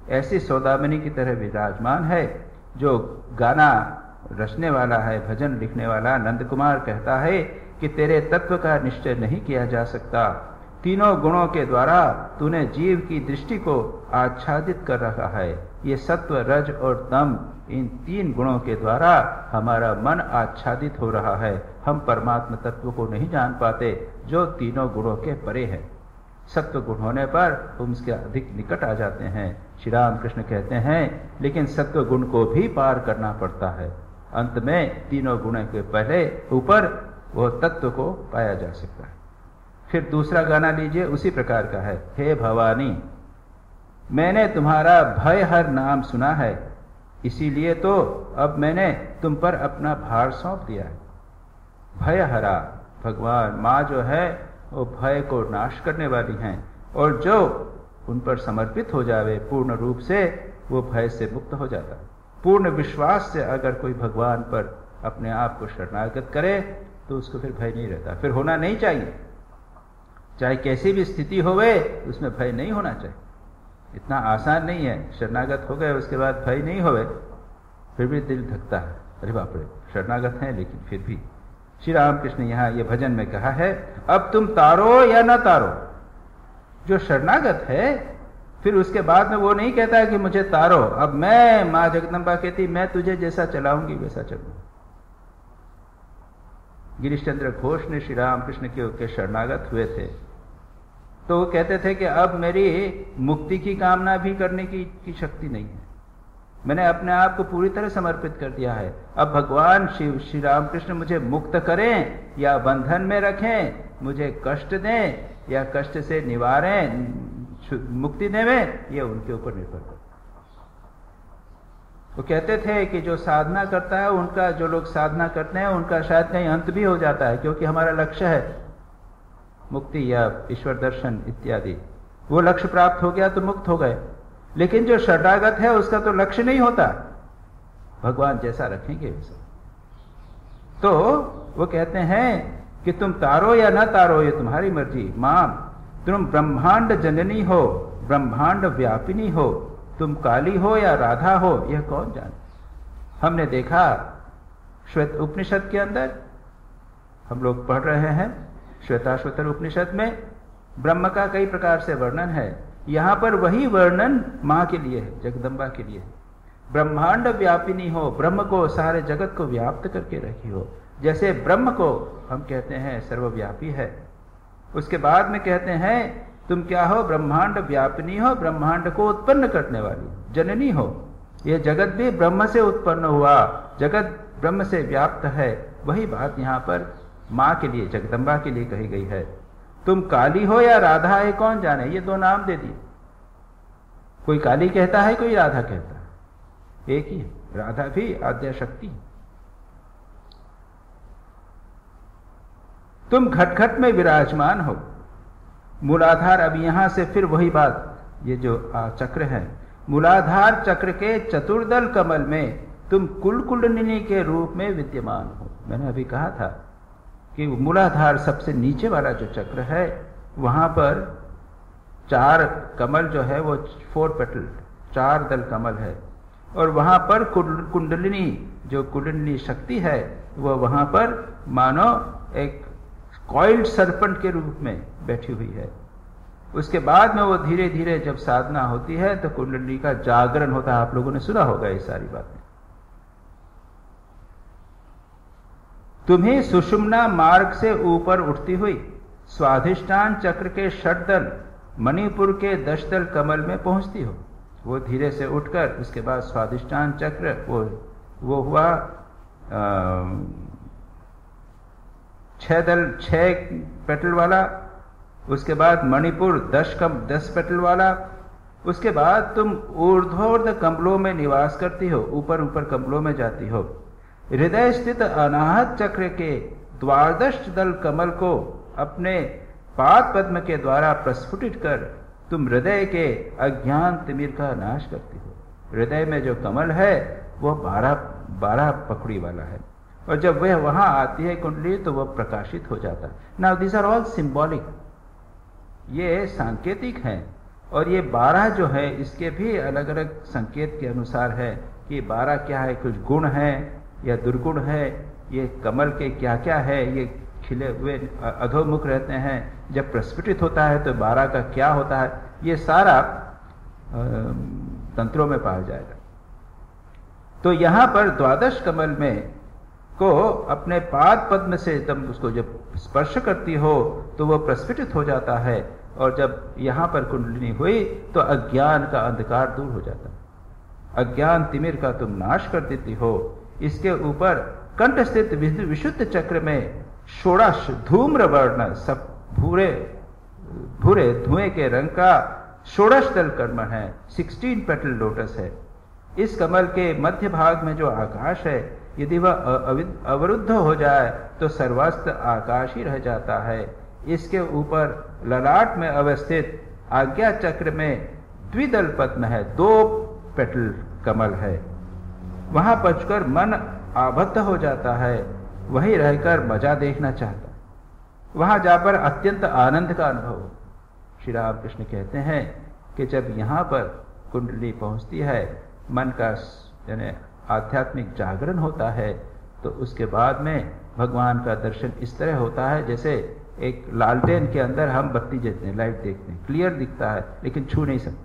ऐसी सौदामिनी की तरह विराजमान है। जो गाना रचने वाला है, भजन लिखने वाला नंद कुमार कहता है कि तेरे तत्व का निश्चय नहीं किया जा सकता। तीनों गुणों के द्वारा तूने जीव की दृष्टि को आच्छादित कर रखा है। ये सत्व, रज और तम, इन तीन गुणों के द्वारा हमारा मन आच्छादित हो रहा है। हम परमात्मा तत्व को नहीं जान पाते जो तीनों गुणों के परे है। सत्व गुण होने पर हम उसके अधिक निकट आ जाते हैं। श्री राम कृष्ण कहते हैं लेकिन सत्व गुण को भी पार करना पड़ता है। अंत में तीनों गुणों के पहले ऊपर वो तत्व को पाया जा सकता है। फिर दूसरा गाना लीजिए, उसी प्रकार का है। हे भवानी, मैंने तुम्हारा भय हर नाम सुना है, इसीलिए तो अब मैंने तुम पर अपना भार सौंप दिया है। भय हरा, भगवान माँ जो है वो भय को नाश करने वाली हैं, और जो उन पर समर्पित हो जावे पूर्ण रूप से, वो भय से मुक्त हो जाता है। पूर्ण विश्वास से अगर कोई भगवान पर अपने आप को शरणागत करे तो उसको फिर भय नहीं रहता। फिर होना नहीं चाहिए, चाहे कैसी भी स्थिति होवे उसमें भय नहीं होना चाहिए। इतना आसान नहीं है। शरणागत हो गए उसके बाद भय नहीं होवे, फिर भी दिल धकता है, अरे बाप रे शरणागत हैं लेकिन फिर भी। श्री रामकृष्ण यहाँ ये भजन में कहा है, अब तुम तारो या न तारो। जो शरणागत है फिर उसके बाद में वो नहीं कहता है कि मुझे तारो, अब मैं, माँ जगदम्बा कहती मैं तुझे जैसा चलाऊंगी वैसा चलूंगी। गिरीश चंद्र घोष ने श्री रामकृष्ण के शरणागत हुए थे तो वो कहते थे कि अब मेरी मुक्ति की कामना भी करने की, की शक्ति नहीं है, मैंने अपने आप को पूरी तरह समर्पित कर दिया है। अब भगवान शिव श्री रामकृष्ण मुझे मुक्त करें या बंधन में रखें, मुझे कष्ट दें या कष्ट से निवारें, मुक्ति देवें, ये उनके ऊपर निर्भर करता है। वो कहते थे कि जो साधना करता है उनका, जो लोग साधना करते हैं उनका शायद कहीं अंत भी हो जाता है, क्योंकि हमारा लक्ष्य है मुक्ति या ईश्वर दर्शन इत्यादि। वो लक्ष्य प्राप्त हो गया तो मुक्त हो गए, लेकिन जो शरणागत है उसका तो लक्ष्य नहीं होता, भगवान जैसा रखेंगे वैसा। तो वो कहते हैं कि तुम तारो या न तारो ये तुम्हारी मर्जी। मां, तुम ब्रह्मांड जननी हो, ब्रह्मांड व्यापिनी हो, तुम काली हो या राधा हो, यह कौन जाने। हमने देखा श्वेत उपनिषद के अंदर, हम लोग पढ़ रहे हैं श्वेताश्वतर उपनिषद में ब्रह्म का कई प्रकार से वर्णन है। यहां पर वही वर्णन मां के लिए है, जगदम्बा के लिए है। ब्रह्मांड व्यापिनी हो, ब्रह्म को, सारे जगत को व्याप्त करके रखी हो। जैसे ब्रह्म को हम कहते हैं सर्वव्यापी है, उसके बाद में कहते हैं तुम क्या हो, ब्रह्मांड व्यापिनी हो, ब्रह्मांड को उत्पन्न करने वाली जननी हो। यह जगत भी ब्रह्म से उत्पन्न हुआ, जगत ब्रह्म से व्याप्त है। वही बात यहाँ पर माँ के लिए, जगदम्बा के लिए कही गई है। तुम काली हो या राधा है कौन जाने, ये दो नाम दे दिए। कोई काली कहता है, कोई राधा कहता है, एक ही है। राधा भी आद्या शक्ति। तुम घट घट में विराजमान हो, मूलाधार। अब यहां से फिर वही बात, ये जो चक्र है, मूलाधार चक्र के चतुर्दल कमल में तुम कुलकुंडलिनी के रूप में विद्यमान हो। मैंने अभी कहा था कि मूलाधार सबसे नीचे वाला जो चक्र है, वहां पर चार कमल जो है वो फोर पेटल, चार दल कमल है, और वहां पर कुंडलिनी, जो कुंडलिनी शक्ति है, वह वहां पर मानो एक कॉइल्ड सर्पेंट के रूप में बैठी हुई है। उसके बाद में वो धीरे धीरे जब साधना होती है तो कुंडलिनी का जागरण होता है। आप लोगों ने सुना होगा ये सारी बातें। तुम्हें सुषुम्ना मार्ग से ऊपर उठती हुई स्वाधिष्ठान चक्र के षटदल मणिपुर के दश दल कमल में पहुंचती हो। वो धीरे से उठकर उसके बाद स्वाधिष्ठान चक्र वो वो हुआ छह दल छह पेटल वाला, उसके बाद मणिपुर दस कम दस पेटल वाला, उसके बाद तुम ऊर्ध्वोर्ध कमलों में निवास करती हो, ऊपर ऊपर कमलों में जाती हो। हृदय स्थित अनाहत चक्र के द्वादश दल कमल को अपने पाद पद्म के द्वारा प्रस्फुटित कर तुम हृदय के अज्ञान तिमिर का नाश करती हो। हृदय में जो कमल है वह बारह बारह पकड़ी वाला है, और जब वह वहां आती है कुंडली तो वह प्रकाशित हो जाता है। Now these are all symbolic, ये सांकेतिक हैं। और ये बारह जो है इसके भी अलग अलग संकेत के अनुसार है कि बारह क्या है, कुछ गुण है या दुर्गुण है, ये कमल के क्या क्या है, ये खिले हुए अधोमुख रहते हैं, जब प्रस्फुटित होता है तो बारह का क्या होता है, ये सारा तंत्रों में पाया जाएगा। तो यहां पर द्वादश कमल में को अपने पाद पद्म से तुम उसको जब स्पर्श करती हो तो वो प्रस्फुटित हो जाता है, और जब यहां पर कुंडलिनी हुई तो अज्ञान का अंधकार दूर हो जाता है, अज्ञान तिमिर का तुम नाश कर देती हो। इसके ऊपर कंठ स्थित विशुद्ध चक्र में षोडश धूम्र वर्ण, सब भूरे भूरे धुएं के रंग का षोडश दल कर्म है, सिक्सटीन पेटल लोटस है। इस कमल के मध्य भाग में जो आकाश है, यदि वह अवरुद्ध हो जाए तो सर्वस्त्र आकाश ही रह जाता है। इसके ऊपर ललाट में अवस्थित आज्ञा चक्र में द्विदल पद्म है, दो पेटल कमल है। वहां पहुंचकर मन आबद्ध हो जाता है, वहीं रहकर मजा देखना चाहता है, वहां जाकर अत्यंत आनंद का अनुभव। श्री रामकृष्ण कहते हैं कि जब यहाँ पर कुंडली पहुंचती है, मन का यानी आध्यात्मिक जागरण होता है, तो उसके बाद में भगवान का दर्शन इस तरह होता है जैसे एक लालटेन के अंदर हम बत्ती देते हैं, लाइट देखते हैं, क्लियर दिखता है लेकिन छू नहीं सकते।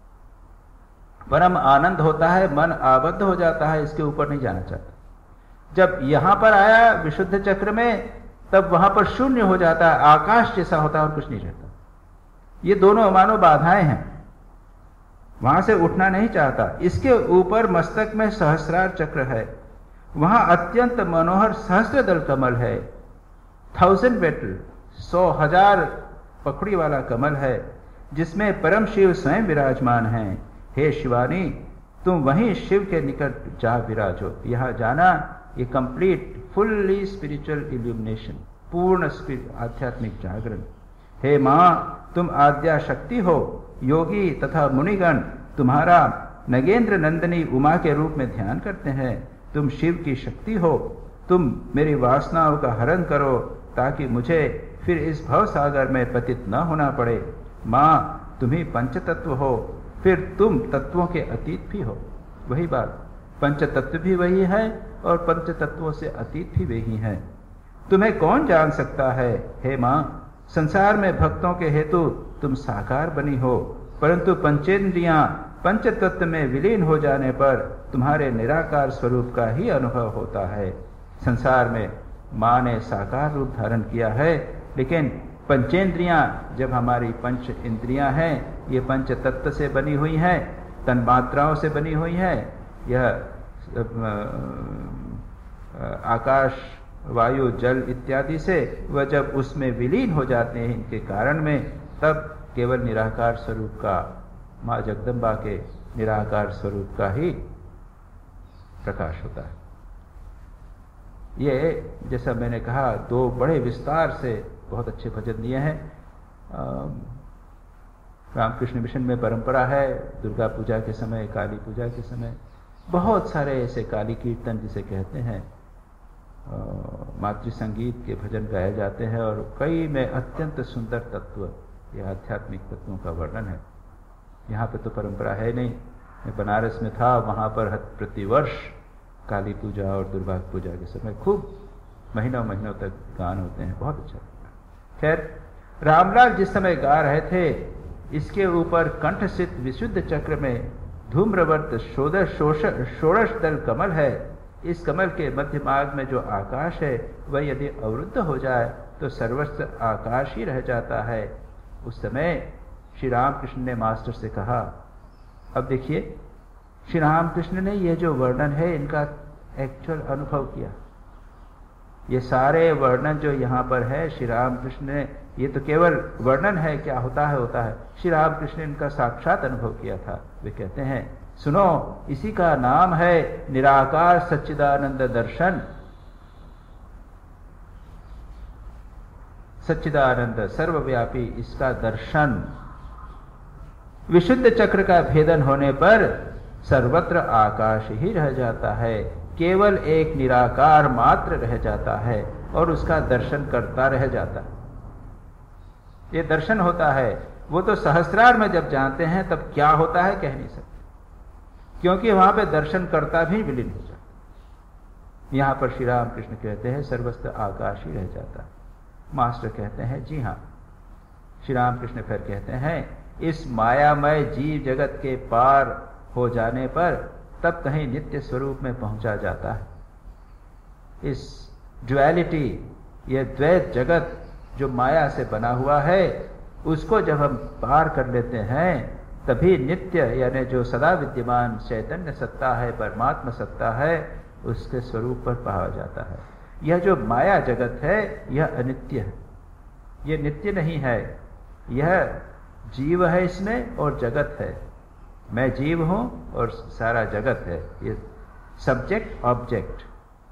परम आनंद होता है, मन आबद्ध हो जाता है, इसके ऊपर नहीं जाना चाहता। जब यहां पर आया विशुद्ध चक्र में, तब वहां पर शून्य हो जाता है, आकाश जैसा होता है और कुछ नहीं रहता। ये दोनों मानो बाधाएं हैं, वहां से उठना नहीं चाहता। इसके ऊपर मस्तक में सहस्रार चक्र है, वहां अत्यंत मनोहर सहस्त्र दल कमल है, थाउजेंड पेटल, सौ हजार पखड़ी वाला कमल है, जिसमें परम शिव स्वयं विराजमान हैं। हे शिवानी, तुम वहीं शिव के निकट जा विराजो। यहां जाना ये कंप्लीट फुल्ली स्पिरिचुअल इल्यूमिनेशन, पूर्ण आध्यात्मिक जागरण। हे मां, तुम आद्या शक्ति हो। योगी तथा मुनिगण तुम्हारा नगेंद्र नंदिनी उमा के रूप में ध्यान करते हैं। तुम शिव की शक्ति हो। तुम मेरी वासनाओं का हरण करो ताकि मुझे फिर इस भव सागर में पतित न होना पड़े। मां, तुम ही पंच तत्व हो, फिर तुम तत्वों के अतीत भी हो। वही बात, पंच तत्व भी वही है और पंच तत्वों से अतीत भी वही है। तुम्हें कौन जान सकता है? हे मां, संसार में भक्तों के हेतु तुम साकार बनी हो, परंतु पंचेंद्रियां पंच तत्व में विलीन हो जाने पर तुम्हारे निराकार स्वरूप का ही अनुभव होता है। संसार में मां ने साकार रूप धारण किया है, लेकिन पंचेंद्रियां जब हमारी पंच इंद्रियां हैं, ये पंच तत्व से बनी हुई हैं, तन्मात्राओं से बनी हुई हैं। यह आकाश, वायु, जल इत्यादि से वह जब उसमें विलीन हो जाते हैं इनके कारण में, तब केवल निराकार स्वरूप का, माँ जगदम्बा के निराकार स्वरूप का ही प्रकाश होता है। ये जैसा मैंने कहा, दो बड़े विस्तार से बहुत अच्छे भजन दिए हैं। रामकृष्ण मिशन में परंपरा है, दुर्गा पूजा के समय, काली पूजा के समय बहुत सारे ऐसे काली कीर्तन जिसे कहते हैं, मातृ संगीत के भजन गाए जाते हैं, और कई में अत्यंत सुंदर तत्व, यह आध्यात्मिक तत्वों का वर्णन है। यहाँ पे तो परंपरा है नहीं। मैं बनारस में था, वहाँ पर प्रतिवर्ष काली पूजा और दुर्गा पूजा के समय खूब महीनों महीनों तक गान होते हैं, बहुत अच्छा। खैर, रामलाल जिस समय गा रहे थे, इसके ऊपर कंठ स्थित विशुद्ध चक्र में धूम्रवर्त षोडश षोडश दल कमल है। इस कमल के मध्य भाग में जो आकाश है, वह यदि अवरुद्ध हो जाए तो सर्वस्व आकाश ही रह जाता है। उस समय श्री रामकृष्ण ने मास्टर से कहा, अब देखिए, श्री रामकृष्ण ने यह जो वर्णन है इनका एक्चुअल अनुभव किया। ये सारे वर्णन जो यहाँ पर है, श्री रामकृष्ण ने, ये तो केवल वर्णन है, क्या होता है होता है। श्री रामकृष्ण ने इनका साक्षात अनुभव किया था। वे कहते हैं, सुनो, इसी का नाम है निराकार सच्चिदानंद दर्शन। सच्चिदानंद सर्वव्यापी, इसका दर्शन। विशुद्ध चक्र का भेदन होने पर सर्वत्र आकाश ही रह जाता है, केवल एक निराकार मात्र रह जाता है और उसका दर्शन करता रह जाता है। ये दर्शन होता है। वो तो सहस्रार में जब जानते हैं तब क्या होता है कह नहीं सकते, क्योंकि वहां पे दर्शन करता भी विलीन हो जाता। यहां पर श्री राम कृष्ण कहते हैं सर्वस्त्र आकाश ही रह जाता। मास्टर कहते हैं जी हाँ। श्री राम कृष्ण फिर कहते हैं इस मायामय जीव जगत के पार हो जाने पर तब कहीं नित्य स्वरूप में पहुंचा जाता है। इस ड्युअलिटी, ये द्वैत जगत जो माया से बना हुआ है, उसको जब हम पार कर लेते हैं तभी नित्य यानी जो सदा विद्यमान चैतन्य सत्ता है, परमात्मा सत्ता है, उसके स्वरूप पर पाया जाता है। यह जो माया जगत है यह अनित्य है, यह नित्य नहीं है। यह जीव है इसमें और जगत है। मैं जीव हूं और सारा जगत है। ये सब्जेक्ट ऑब्जेक्ट,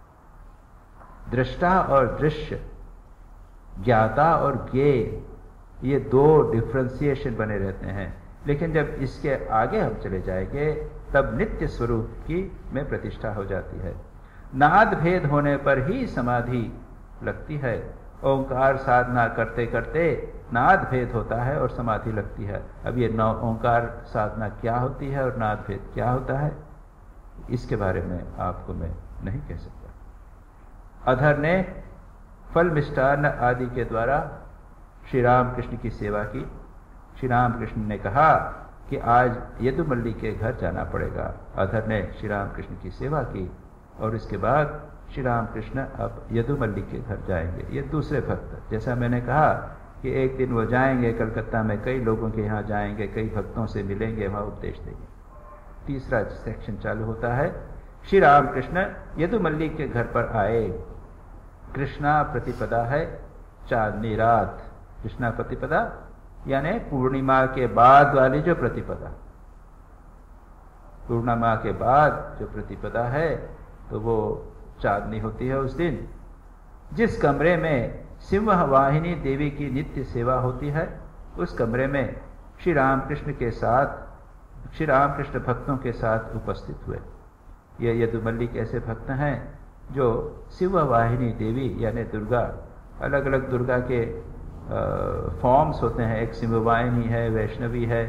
दृष्टा और दृश्य, ज्ञाता और ज्ञेय, ये दो डिफ्रेंसिएशन बने रहते हैं। लेकिन जब इसके आगे हम चले जाएंगे तब नित्य स्वरूप की में प्रतिष्ठा हो जाती है। नाद भेद होने पर ही समाधि लगती है। ओंकार साधना करते करते नाद भेद होता है और समाधि लगती है। अब ये नौ ओंकार साधना क्या होती है और नाद भेद क्या होता है, इसके बारे में आपको मैं नहीं कह सकता। अधर ने फल मिष्टान्न आदि के द्वारा श्री राम कृष्ण की सेवा की। श्री राम कृष्ण ने कहा कि आज यदुमल्ली के घर जाना पड़ेगा। अधर ने श्री राम कृष्ण की सेवा की और इसके बाद श्री राम कृष्ण अब यदुमल्ली के घर जाएंगे। ये दूसरे भक्त, जैसा मैंने कहा कि एक दिन वो जाएंगे कलकत्ता में, कई लोगों के यहाँ जाएंगे, कई भक्तों से मिलेंगे, वहाँ उपदेश देंगे। तीसरा सेक्शन चालू होता है। श्री राम कृष्ण यदुमल्ली के घर पर आए। कृष्णा प्रतिपदा है, चांदनी रात। कृष्णा प्रतिपदा यानी पूर्णिमा के बाद वाली जो प्रतिपदा, पूर्णिमा के बाद जो प्रतिपदा है तो वो चांदनी होती है उस दिन। जिस कमरे में सिंह वाहिनी देवी की नित्य सेवा होती है, उस कमरे में श्री रामकृष्ण के साथ श्री रामकृष्ण भक्तों के साथ उपस्थित हुए। ये यदुमल्ली ऐसे भक्त हैं जो शिव वाहिनी देवी यानी दुर्गा, अलग अलग दुर्गा के फॉर्म्स होते हैं। एक शिव वाहिनी है, वैष्णवी है,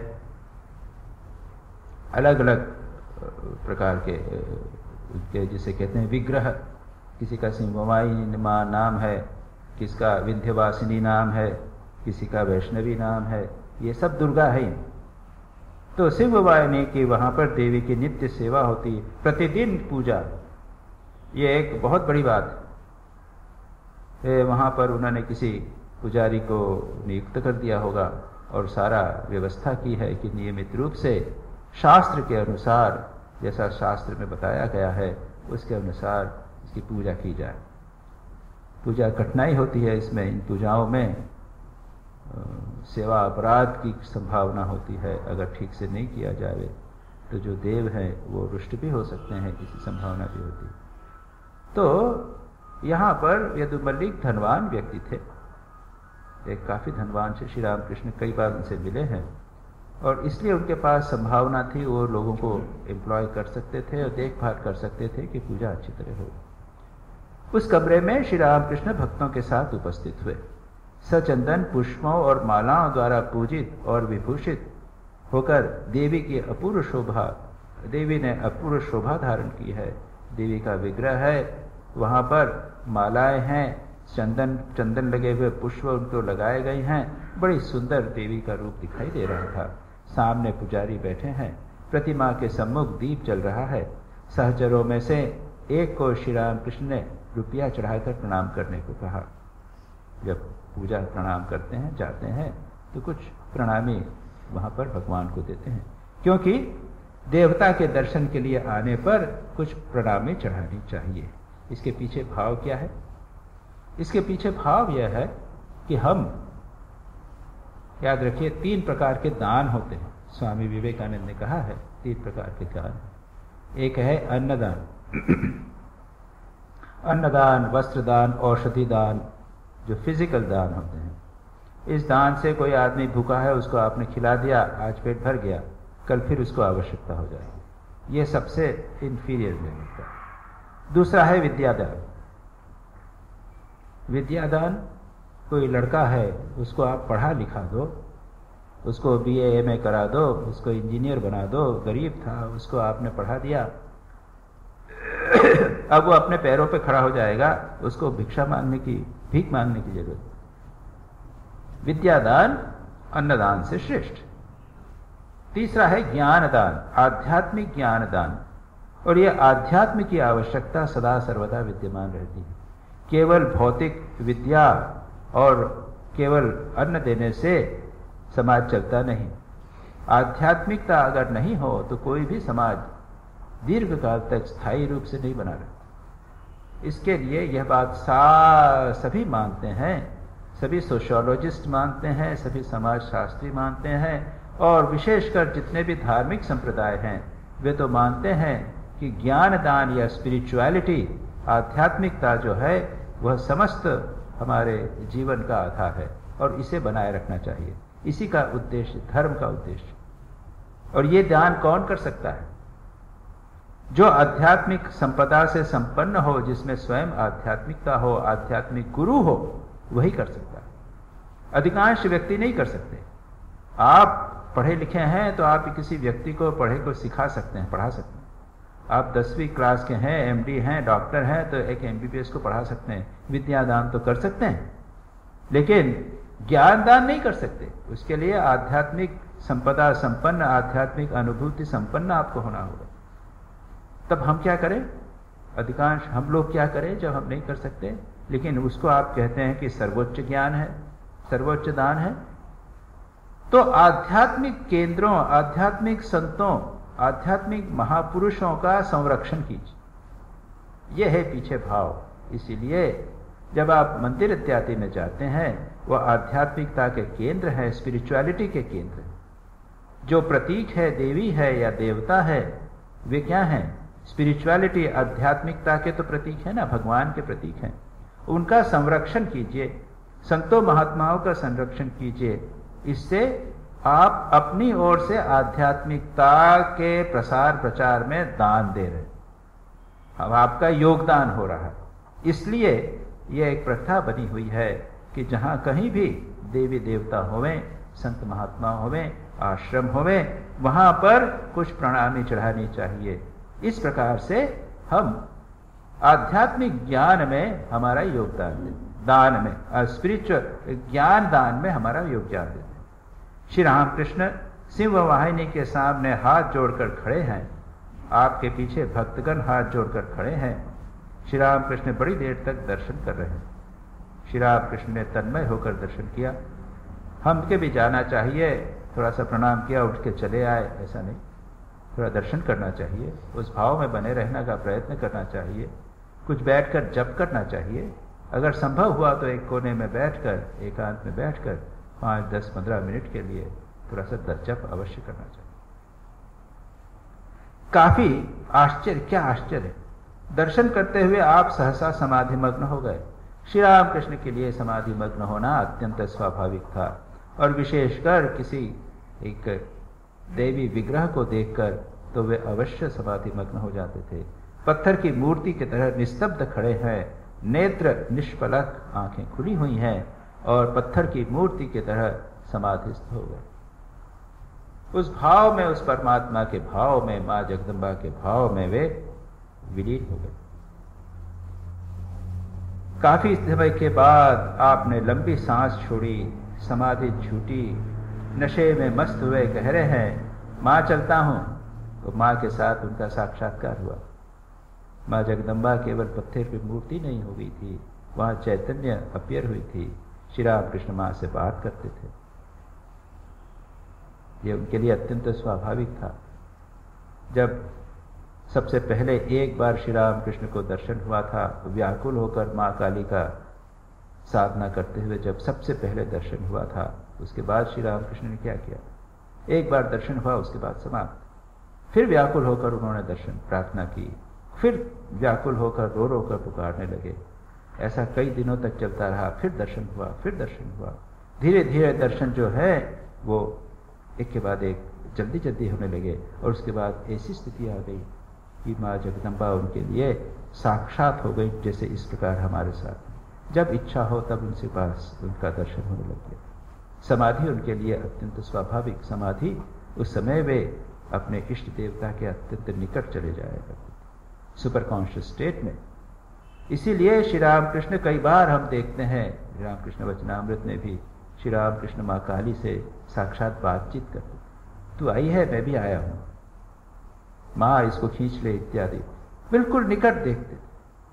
अलग अलग प्रकार के उनके जिसे कहते हैं विग्रह। किसी का शिववाहिनी माँ नाम है, किसका विंध्यवासिनी नाम है, किसी का वैष्णवी नाम है। ये सब दुर्गा है। तो शिववाहिनी की वहाँ पर देवी की नित्य सेवा होती, प्रतिदिन पूजा। ये एक बहुत बड़ी बात है। वहाँ पर उन्होंने किसी पुजारी को नियुक्त कर दिया होगा और सारा व्यवस्था की है कि नियमित रूप से शास्त्र के अनुसार, जैसा शास्त्र में बताया गया है उसके अनुसार इसकी पूजा की जाए। पूजा कठिनाई होती है इसमें, इन पूजाओं में सेवा अपराध की संभावना होती है। अगर ठीक से नहीं किया जाए तो जो देव हैं वो रुष्ट भी हो सकते हैं, किसी संभावना भी होती है। तो यहाँ पर यदुमल्ली धनवान व्यक्ति थे, एक काफ़ी धनवान से श्री रामकृष्ण कई बार उनसे मिले हैं और इसलिए उनके पास संभावना थी, वो लोगों को एम्प्लॉय कर सकते थे और देखभाल कर सकते थे कि पूजा अच्छी तरह हो। उस कमरे में श्री रामकृष्ण भक्तों के साथ उपस्थित हुए। सचंदन पुष्पों और मालाओं द्वारा पूजित और विभूषित होकर देवी की अपूर्व शोभा, देवी ने अपूर्व शोभा धारण की है। देवी का विग्रह है, वहाँ पर मालाएं हैं, चंदन चंदन लगे हुए पुष्प उनको लगाए गए हैं। बड़ी सुंदर देवी का रूप दिखाई दे रहा था। सामने पुजारी बैठे हैं, प्रतिमा के सम्मुख दीप जल रहा है। सहचरों में से एक को श्री रामकृष्ण ने रुपया चढ़ाकर प्रणाम करने को कहा। जब पूजा प्रणाम करते हैं, जाते हैं, तो कुछ प्रणामी वहाँ पर भगवान को देते हैं, क्योंकि देवता के दर्शन के लिए आने पर कुछ प्रणामी चढ़ानी चाहिए। इसके पीछे भाव क्या है? इसके पीछे भाव यह है कि हम, याद रखिए, तीन प्रकार के दान होते हैं। स्वामी विवेकानंद ने कहा है तीन प्रकार के दान। एक है अन्नदान, अन्नदान, वस्त्रदान, औषधि दान, जो फिजिकल दान होते हैं। इस दान से कोई आदमी भूखा है, उसको आपने खिला दिया, आज पेट भर गया, कल फिर उसको आवश्यकता हो जाएगी। ये सबसे इंफीरियर लेवल का। दूसरा है विद्यादान। विद्यादान, कोई लड़का है उसको आप पढ़ा लिखा दो, उसको बी ए एम ए करा दो, उसको इंजीनियर बना दो, गरीब था उसको आपने पढ़ा दिया, अब वो अपने पैरों पे खड़ा हो जाएगा, उसको भिक्षा मांगने की भीख मांगने की जरूरत। विद्यादान अन्नदान से श्रेष्ठ। तीसरा है ज्ञानदान, आध्यात्मिक ज्ञानदान। और यह आध्यात्म की आवश्यकता सदा सर्वदा विद्यमान रहती है। केवल भौतिक विद्या और केवल अन्न देने से समाज चलता नहीं। आध्यात्मिकता अगर नहीं हो तो कोई भी समाज दीर्घ काल तक स्थायी रूप से नहीं बना रहता। इसके लिए यह बात सा सभी मानते हैं, सभी सोशियोलॉजिस्ट मानते हैं, सभी समाजशास्त्री मानते हैं, और विशेषकर जितने भी धार्मिक संप्रदाय हैं वे तो मानते हैं कि ज्ञानदान या स्पिरिचुअलिटी, आध्यात्मिकता जो है वह समस्त हमारे जीवन का आधार है और इसे बनाए रखना चाहिए। इसी का उद्देश्य, धर्म का उद्देश्य। और ये दान कौन कर सकता है? जो आध्यात्मिक संपदा से संपन्न हो, जिसमें स्वयं आध्यात्मिकता हो, आध्यात्मिक गुरु हो, वही कर सकता है। अधिकांश व्यक्ति नहीं कर सकते। आप पढ़े लिखे हैं तो आप किसी व्यक्ति को पढ़े को सिखा सकते हैं, पढ़ा सकते हैं। आप दसवीं क्लास के हैं, एम डी हैं, डॉक्टर हैं, तो एक एम बी बी एस को पढ़ा सकते हैं। विद्यादान तो कर सकते हैं, लेकिन ज्ञानदान नहीं कर सकते। उसके लिए आध्यात्मिक संपदा संपन्न, आध्यात्मिक अनुभूति संपन्न आपको होना होगा। तब हम क्या करें? अधिकांश हम लोग क्या करें जब हम नहीं कर सकते? लेकिन उसको आप कहते हैं कि सर्वोच्च ज्ञान है, सर्वोच्च दान है। तो आध्यात्मिक केंद्रों, आध्यात्मिक संतों, आध्यात्मिक महापुरुषों का संरक्षण कीजिए। यह है पीछे भाव। इसीलिए जब आप मंदिर इत्यादि में जाते हैं, वह आध्यात्मिकता के केंद्र है, स्पिरिचुअलिटी के केंद्र। जो प्रतीक है, देवी है या देवता है, वे क्या हैं? स्पिरिचुअलिटी, आध्यात्मिकता के तो प्रतीक है ना, भगवान के प्रतीक हैं। उनका संरक्षण कीजिए, संतों महात्माओं का संरक्षण कीजिए। इससे आप अपनी ओर से आध्यात्मिकता के प्रसार प्रचार में दान दे रहे हैं। अब आपका योगदान हो रहा है। इसलिए यह एक प्रथा बनी हुई है कि जहां कहीं भी देवी देवता होवें, संत महात्मा होवें, आश्रम होवें, वहां पर कुछ प्रणामी चढ़ानी चाहिए। इस प्रकार से हम आध्यात्मिक ज्ञान में हमारा योगदान देते, दान में, स्पिरिचुअल ज्ञान दान में हमारा योगदान देते हैं। श्री रामकृष्ण सिंह वाहिनी के सामने हाथ जोड़कर खड़े हैं, आपके पीछे भक्तगण हाथ जोड़कर खड़े हैं। श्री रामकृष्ण बड़ी देर तक दर्शन कर रहे हैं। श्री रामकृष्ण ने तन्मय होकर दर्शन किया। हमके भी जाना चाहिए, थोड़ा सा प्रणाम किया, उठ के चले आए, ऐसा नहीं। थोड़ा दर्शन करना चाहिए, उस भाव में बने रहने का प्रयत्न करना चाहिए। कुछ बैठकर जप करना चाहिए। अगर संभव हुआ तो एक कोने में बैठकर, एकांत में बैठकर पाँच दस पंद्रह मिनट के लिए थोड़ा सा जप अवश्य करना चाहिए। काफी आश्चर्य, क्या आश्चर्य! दर्शन करते हुए आप सहसा समाधि मग्न हो गए। श्री रामकृष्ण के लिए समाधि मग्न होना अत्यंत स्वाभाविक था, और विशेषकर किसी एक देवी विग्रह को देखकर तो वे अवश्य समाधि मग्न हो जाते थे। पत्थर की मूर्ति की तरह निस्तब्ध खड़े हैं, नेत्र निष्पलक, आंखें खुली हुई हैं, और पत्थर की मूर्ति की तरह समाधिस्थ हो गए। उस भाव में, उस परमात्मा के भाव में, मां जगदम्बा के भाव में वे विलीन हो गए। काफी समय के बाद आपने लंबी सांस छोड़ी, समाधि छूटी, नशे में मस्त हुए कह रहे हैं मां चलता हूं। तो मां के साथ उनका साक्षात्कार हुआ। मां जगदम्बा केवल पत्थर की मूर्ति नहीं हो गई थी, वहां चैतन्य अपीयर हुई थी। श्री रामकृष्ण मां से बात करते थे। यह उनके लिए अत्यंत स्वाभाविक था। जब सबसे पहले एक बार श्री रामकृष्ण को दर्शन हुआ था, व्याकुल होकर मां काली का साधना करते हुए जब सबसे पहले दर्शन हुआ था, उसके बाद श्री रामकृष्ण ने क्या किया? एक बार दर्शन हुआ, उसके बाद समाप्त। फिर व्याकुल होकर उन्होंने दर्शन प्रार्थना की, फिर व्याकुल होकर रो रो कर पुकारने लगे। ऐसा कई दिनों तक चलता रहा। फिर दर्शन हुआ, फिर दर्शन हुआ। धीरे धीरे दर्शन जो है वो एक के बाद एक जल्दी जल्दी होने लगे, और उसके बाद ऐसी स्थिति आ गई कि माँ जगदम्बा उनके लिए साक्षात हो गई, जैसे इस प्रकार हमारे साथ जब इच्छा हो तब उनसे पास उनका दर्शन होने लग गया। समाधि उनके लिए अत्यंत स्वाभाविक, समाधि उस समय वे अपने इष्ट देवता के अत्यंत निकट चले जाया करते थे, सुपर कॉन्शियस स्टेट में। इसीलिए श्री रामकृष्ण कई बार हम देखते हैं, रामकृष्ण वचनामृत में भी श्री रामकृष्ण माँ काली से साक्षात बातचीत करते, तू आई है, मैं भी आया हूं, माँ इसको खींच ले इत्यादि, बिल्कुल निकट देखते थे।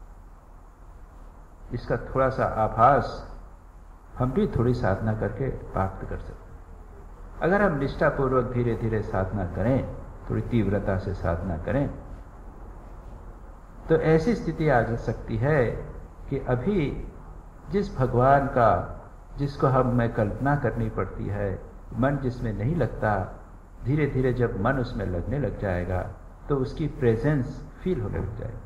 इसका थोड़ा सा आभास हम भी थोड़ी साधना करके प्राप्त कर सकते हैं। अगर हम निष्ठापूर्वक धीरे धीरे साधना करें, थोड़ी तीव्रता से साधना करें, तो ऐसी स्थिति आ जा सकती है कि अभी जिस भगवान का, जिसको हमें कल्पना करनी पड़ती है, मन जिसमें नहीं लगता, धीरे धीरे जब मन उसमें लगने लग जाएगा तो उसकी प्रेजेंस फील होने लग जाएगी,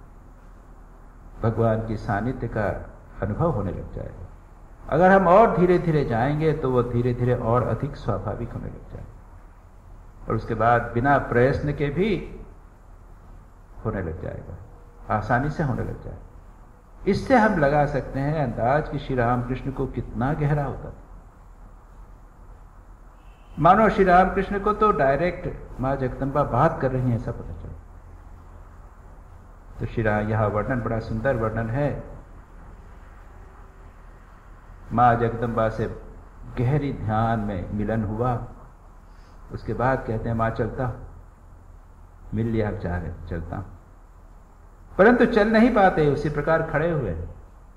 भगवान की सानिध्य का अनुभव होने लग जाएगा। अगर हम और धीरे धीरे जाएंगे तो वो धीरे धीरे और अधिक स्वाभाविक होने लग जाएगा, और उसके बाद बिना प्रयत्न के भी होने लग जाएगा, आसानी से होने लग जाएगा। इससे हम लगा सकते हैं अंदाज कि श्री रामकृष्ण को कितना गहरा होता था। मानो श्री रामकृष्ण को तो डायरेक्ट मां जगदम्बा बात कर रही है ऐसा पता चला। तो श्री राम, यह वर्णन बड़ा सुंदर वर्णन है, मां जगदम्बा से गहरी ध्यान में मिलन हुआ, उसके बाद कहते हैं मां चलता, मिल लिया चाह रहे चलता, परंतु चल नहीं पाते, उसी प्रकार खड़े हुए हैं,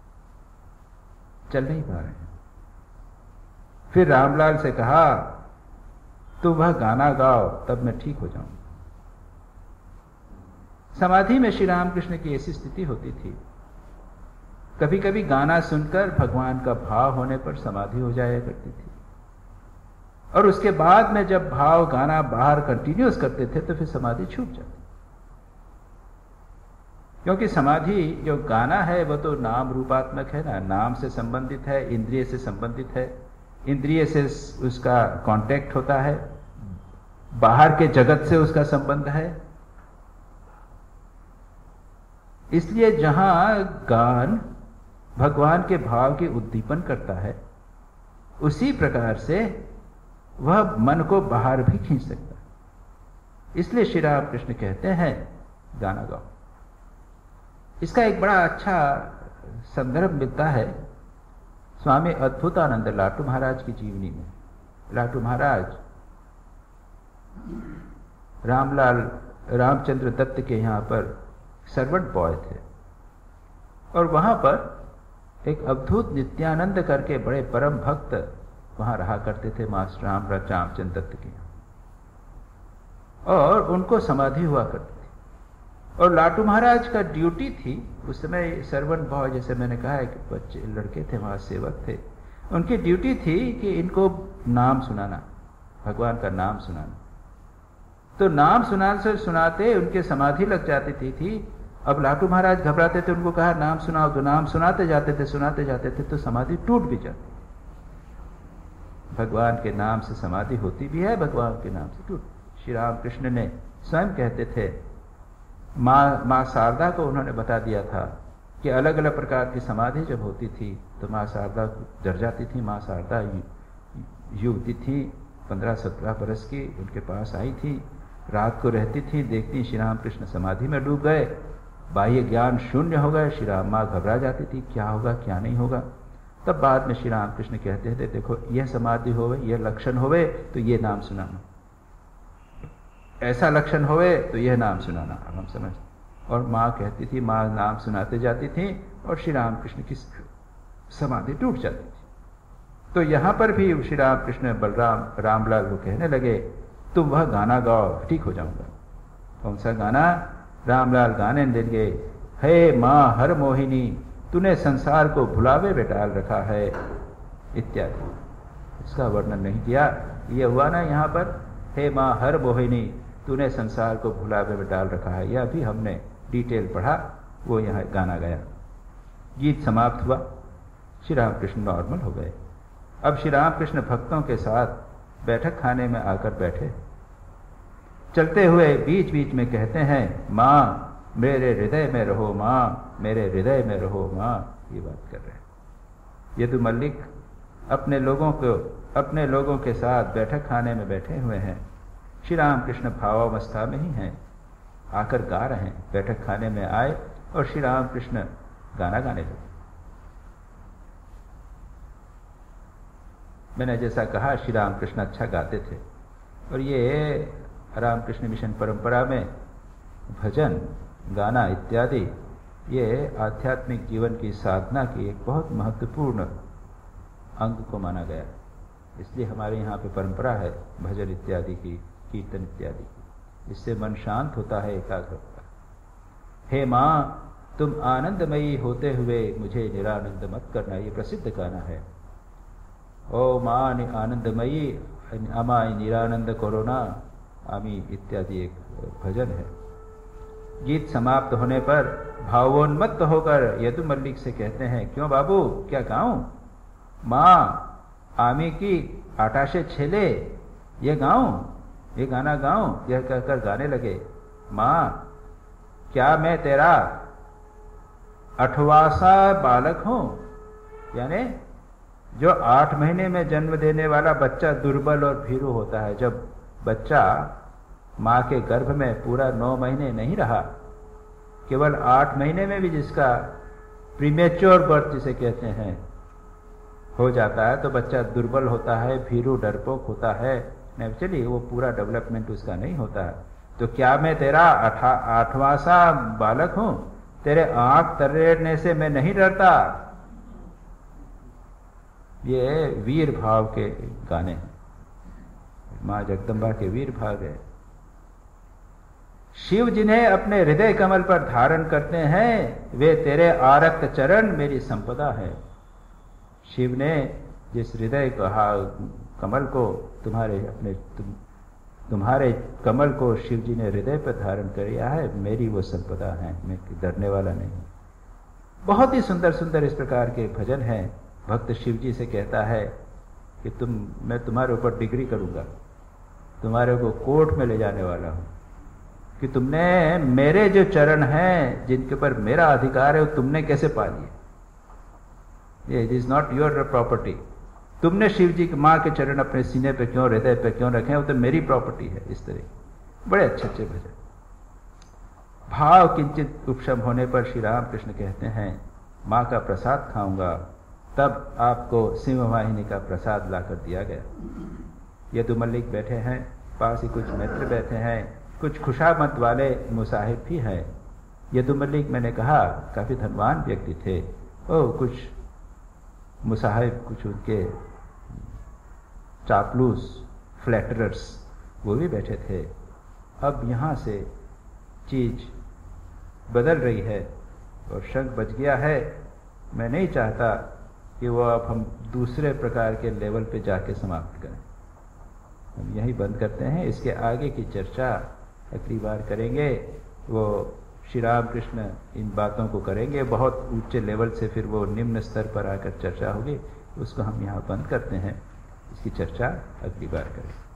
चल नहीं पा रहे हैं। फिर रामलाल से कहा तो वह गाना गाओ, तब मैं ठीक हो जाऊंगा। समाधि में श्री रामकृष्ण की ऐसी स्थिति होती थी, कभी कभी गाना सुनकर भगवान का भाव होने पर समाधि हो जाया करती थी, और उसके बाद में जब भाव गाना बाहर कंटिन्यूस करते थे तो फिर समाधि छूट जाती, क्योंकि समाधि जो गाना है वह तो नाम रूपात्मक है ना, नाम से संबंधित है, इंद्रिय से संबंधित है, इंद्रिय से उसका कांटेक्ट होता है, बाहर के जगत से उसका संबंध है। इसलिए जहां गान भगवान के भाव की उद्दीपन करता है, उसी प्रकार से वह मन को बाहर भी खींच सकता है। इसलिए श्री रामकृष्ण कहते हैं गाना गाओ। इसका एक बड़ा अच्छा संदर्भ मिलता है स्वामी अद्भुतानंद लाटू महाराज की जीवनी में। लाटू महाराज रामलाल रामचंद्र दत्त के यहाँ पर सर्वेंट बॉय थे, और वहां पर एक अवधूत नित्यानंद करके बड़े परम भक्त वहां रहा करते थे मास्टर राम रामचंद्र दत्त के, और उनको समाधि हुआ करती थी। और लाटू महाराज का ड्यूटी थी उस समय, सर्वेंट बॉय जैसे मैंने कहा है कि बच्चे लड़के थे वहां, सेवक थे, उनकी ड्यूटी थी कि इनको नाम सुनाना, भगवान का नाम सुनाना। तो नाम सुना से सुनाते उनके समाधि लग जाती थी, थी। अब लाटू महाराज घबराते थे, उनको कहा नाम सुनाओ, तो नाम सुनाते जाते थे सुनाते जाते थे तो समाधि टूट भी जाती। भगवान के नाम से समाधि होती भी है, भगवान के नाम से टूट। श्री रामकृष्ण ने स्वयं कहते थे, माँ माँ शारदा को उन्होंने बता दिया था कि अलग अलग प्रकार की समाधि जब होती थी तो माँ शारदा डर जाती थी। माँ शारदा युवती थी, पंद्रह सत्रह बरस की, उनके पास आई थी, रात को रहती थी, देखती श्री रामकृष्ण समाधि में डूब गए, बाह्य ज्ञान शून्य हो गए, श्री राम माँ घबरा जाती थी क्या होगा क्या नहीं होगा। तब बाद में श्री रामकृष्ण कहते थे देखो यह समाधि होवे, यह लक्षण होवे तो यह नाम सुनाना, ऐसा लक्षण होवे तो यह नाम सुनाना। अब हम समझ। और माँ कहती थी, माँ नाम सुनाते जाती थी और श्री रामकृष्ण की समाधि टूट जाती थी। तो यहाँ पर भी श्री रामकृष्ण बलराम रामलाल को कहने लगे तुम वह गाना गाओ, ठीक हो जाऊंगा। कौन सा गाना? रामलाल गाने लगे, हे माँ हर मोहिनी तूने संसार को भुलावे में डाल रखा है, इत्यादि। इसका वर्णन नहीं किया, यह हुआ ना यहाँ पर, हे माँ हर मोहिनी तूने संसार को भुलावे में डाल रखा है, यह भी हमने डिटेल पढ़ा, वो यहाँ गाना गया। गीत समाप्त हुआ, श्री रामकृष्ण नॉर्मल हो गए। अब श्री रामकृष्ण भक्तों के साथ बैठक खाने में आकर बैठे, चलते हुए बीच बीच में कहते हैं माँ मेरे हृदय में रहो, माँ मेरे हृदय में रहो माँ, ये बात कर रहे हैं। यदु मल्लिक अपने लोगों को अपने लोगों के साथ बैठक खाने में बैठे हुए हैं। श्री राम कृष्ण भावावस्था में ही हैं, आकर गा रहे हैं। बैठक खाने में आए और श्री राम कृष्ण गाना गाने लगे। मैंने जैसा कहा श्री राम कृष्ण अच्छा गाते थे, और ये रामकृष्ण मिशन परंपरा में भजन गाना इत्यादि ये आध्यात्मिक जीवन की साधना की एक बहुत महत्वपूर्ण अंग को माना गया। इसलिए हमारे यहाँ पे परंपरा है भजन इत्यादि की, कीर्तन इत्यादि की। इससे मन शांत होता है, एकाग्र होता है। हे माँ, तुम आनंदमयी होते हुए मुझे निरानंद मत करना, ये प्रसिद्ध गाना है। ओ माँ आनंदमयी, अमाय निरानंद कोरोना आमी इत्यादि एक भजन है। गीत समाप्त होने पर भावोन्मत्त होकर यदु मल्लिक से कहते हैं, क्यों बाबू, क्या गाऊं? माँ आमी की आटा से छेले, ये गाऊं, ये गाना गाऊं? यह कहकर गाने लगे। माँ, क्या मैं तेरा अठवासा बालक हूं? यानी जो आठ महीने में जन्म देने वाला बच्चा दुर्बल और भीरू होता है, जब बच्चा माँ के गर्भ में पूरा नौ महीने नहीं रहा, केवल आठ महीने में भी जिसका प्रीमेच्योर बर्थ जिसे कहते हैं हो जाता है, तो बच्चा दुर्बल होता है, भीरू डरपोक होता है, नेचुरली वो पूरा डेवलपमेंट उसका नहीं होता है। तो क्या मैं तेरा आठवां सा बालक हूं? तेरे आंख तरेड़ने से मैं नहीं डरता। ये वीर भाव के गाने हैं, मां जगदम्बा के वीर भाव है। शिव जिन्हें अपने हृदय कमल पर धारण करते हैं, वे तेरे आरक्त चरण मेरी संपदा है। शिव ने जिस हृदय कमल को तुम्हारे अपने तुम, तुम्हारे कमल को शिव जी ने हृदय पर धारण किया है, मेरी वो संपदा है, मैं डरने वाला नहीं। बहुत ही सुंदर सुंदर इस प्रकार के भजन हैं। भक्त शिव जी से कहता है कि तुम मैं तुम्हारे ऊपर डिग्री करूंगा, तुम्हारे को कोर्ट में ले जाने वाला हूं कि तुमने मेरे जो चरण हैं जिनके ऊपर मेरा अधिकार है वो तुमने कैसे पा लिए। ये it is not your property. तुमने शिव जी की माँ के चरण अपने सीने पे क्यों, हृदय पे क्यों रखे, वो तो मेरी प्रॉपर्टी है। इस तरह बड़े अच्छे अच्छे भजन। भाव किंचित उपशम होने पर श्री राम कृष्ण कहते हैं, माँ का प्रसाद खाऊंगा। तब आपको सिंह वाहिनी का प्रसाद लाकर दिया गया। यदु मल्लिक बैठे हैं, पास ही कुछ मित्र बैठे हैं, कुछ खुशामद वाले मुसाहिब भी हैं। यदु मल्लिक मैंने कहा काफी धनवान व्यक्ति थे। ओ कुछ मुसाहिब, कुछ उनके चापलूस फ्लैटरर्स, वो भी बैठे थे। अब यहाँ से चीज बदल रही है और शंख बज गया है। मैं नहीं चाहता कि वो अब हम दूसरे प्रकार के लेवल पे जाके समाप्त करें। हम यही बंद करते हैं। इसके आगे की चर्चा अगली बार करेंगे। वो श्री राम कृष्ण इन बातों को करेंगे, बहुत ऊंचे लेवल से फिर वो निम्न स्तर पर आकर चर्चा होगी। उसको हम यहाँ बंद करते हैं। इसकी चर्चा अगली बार करें।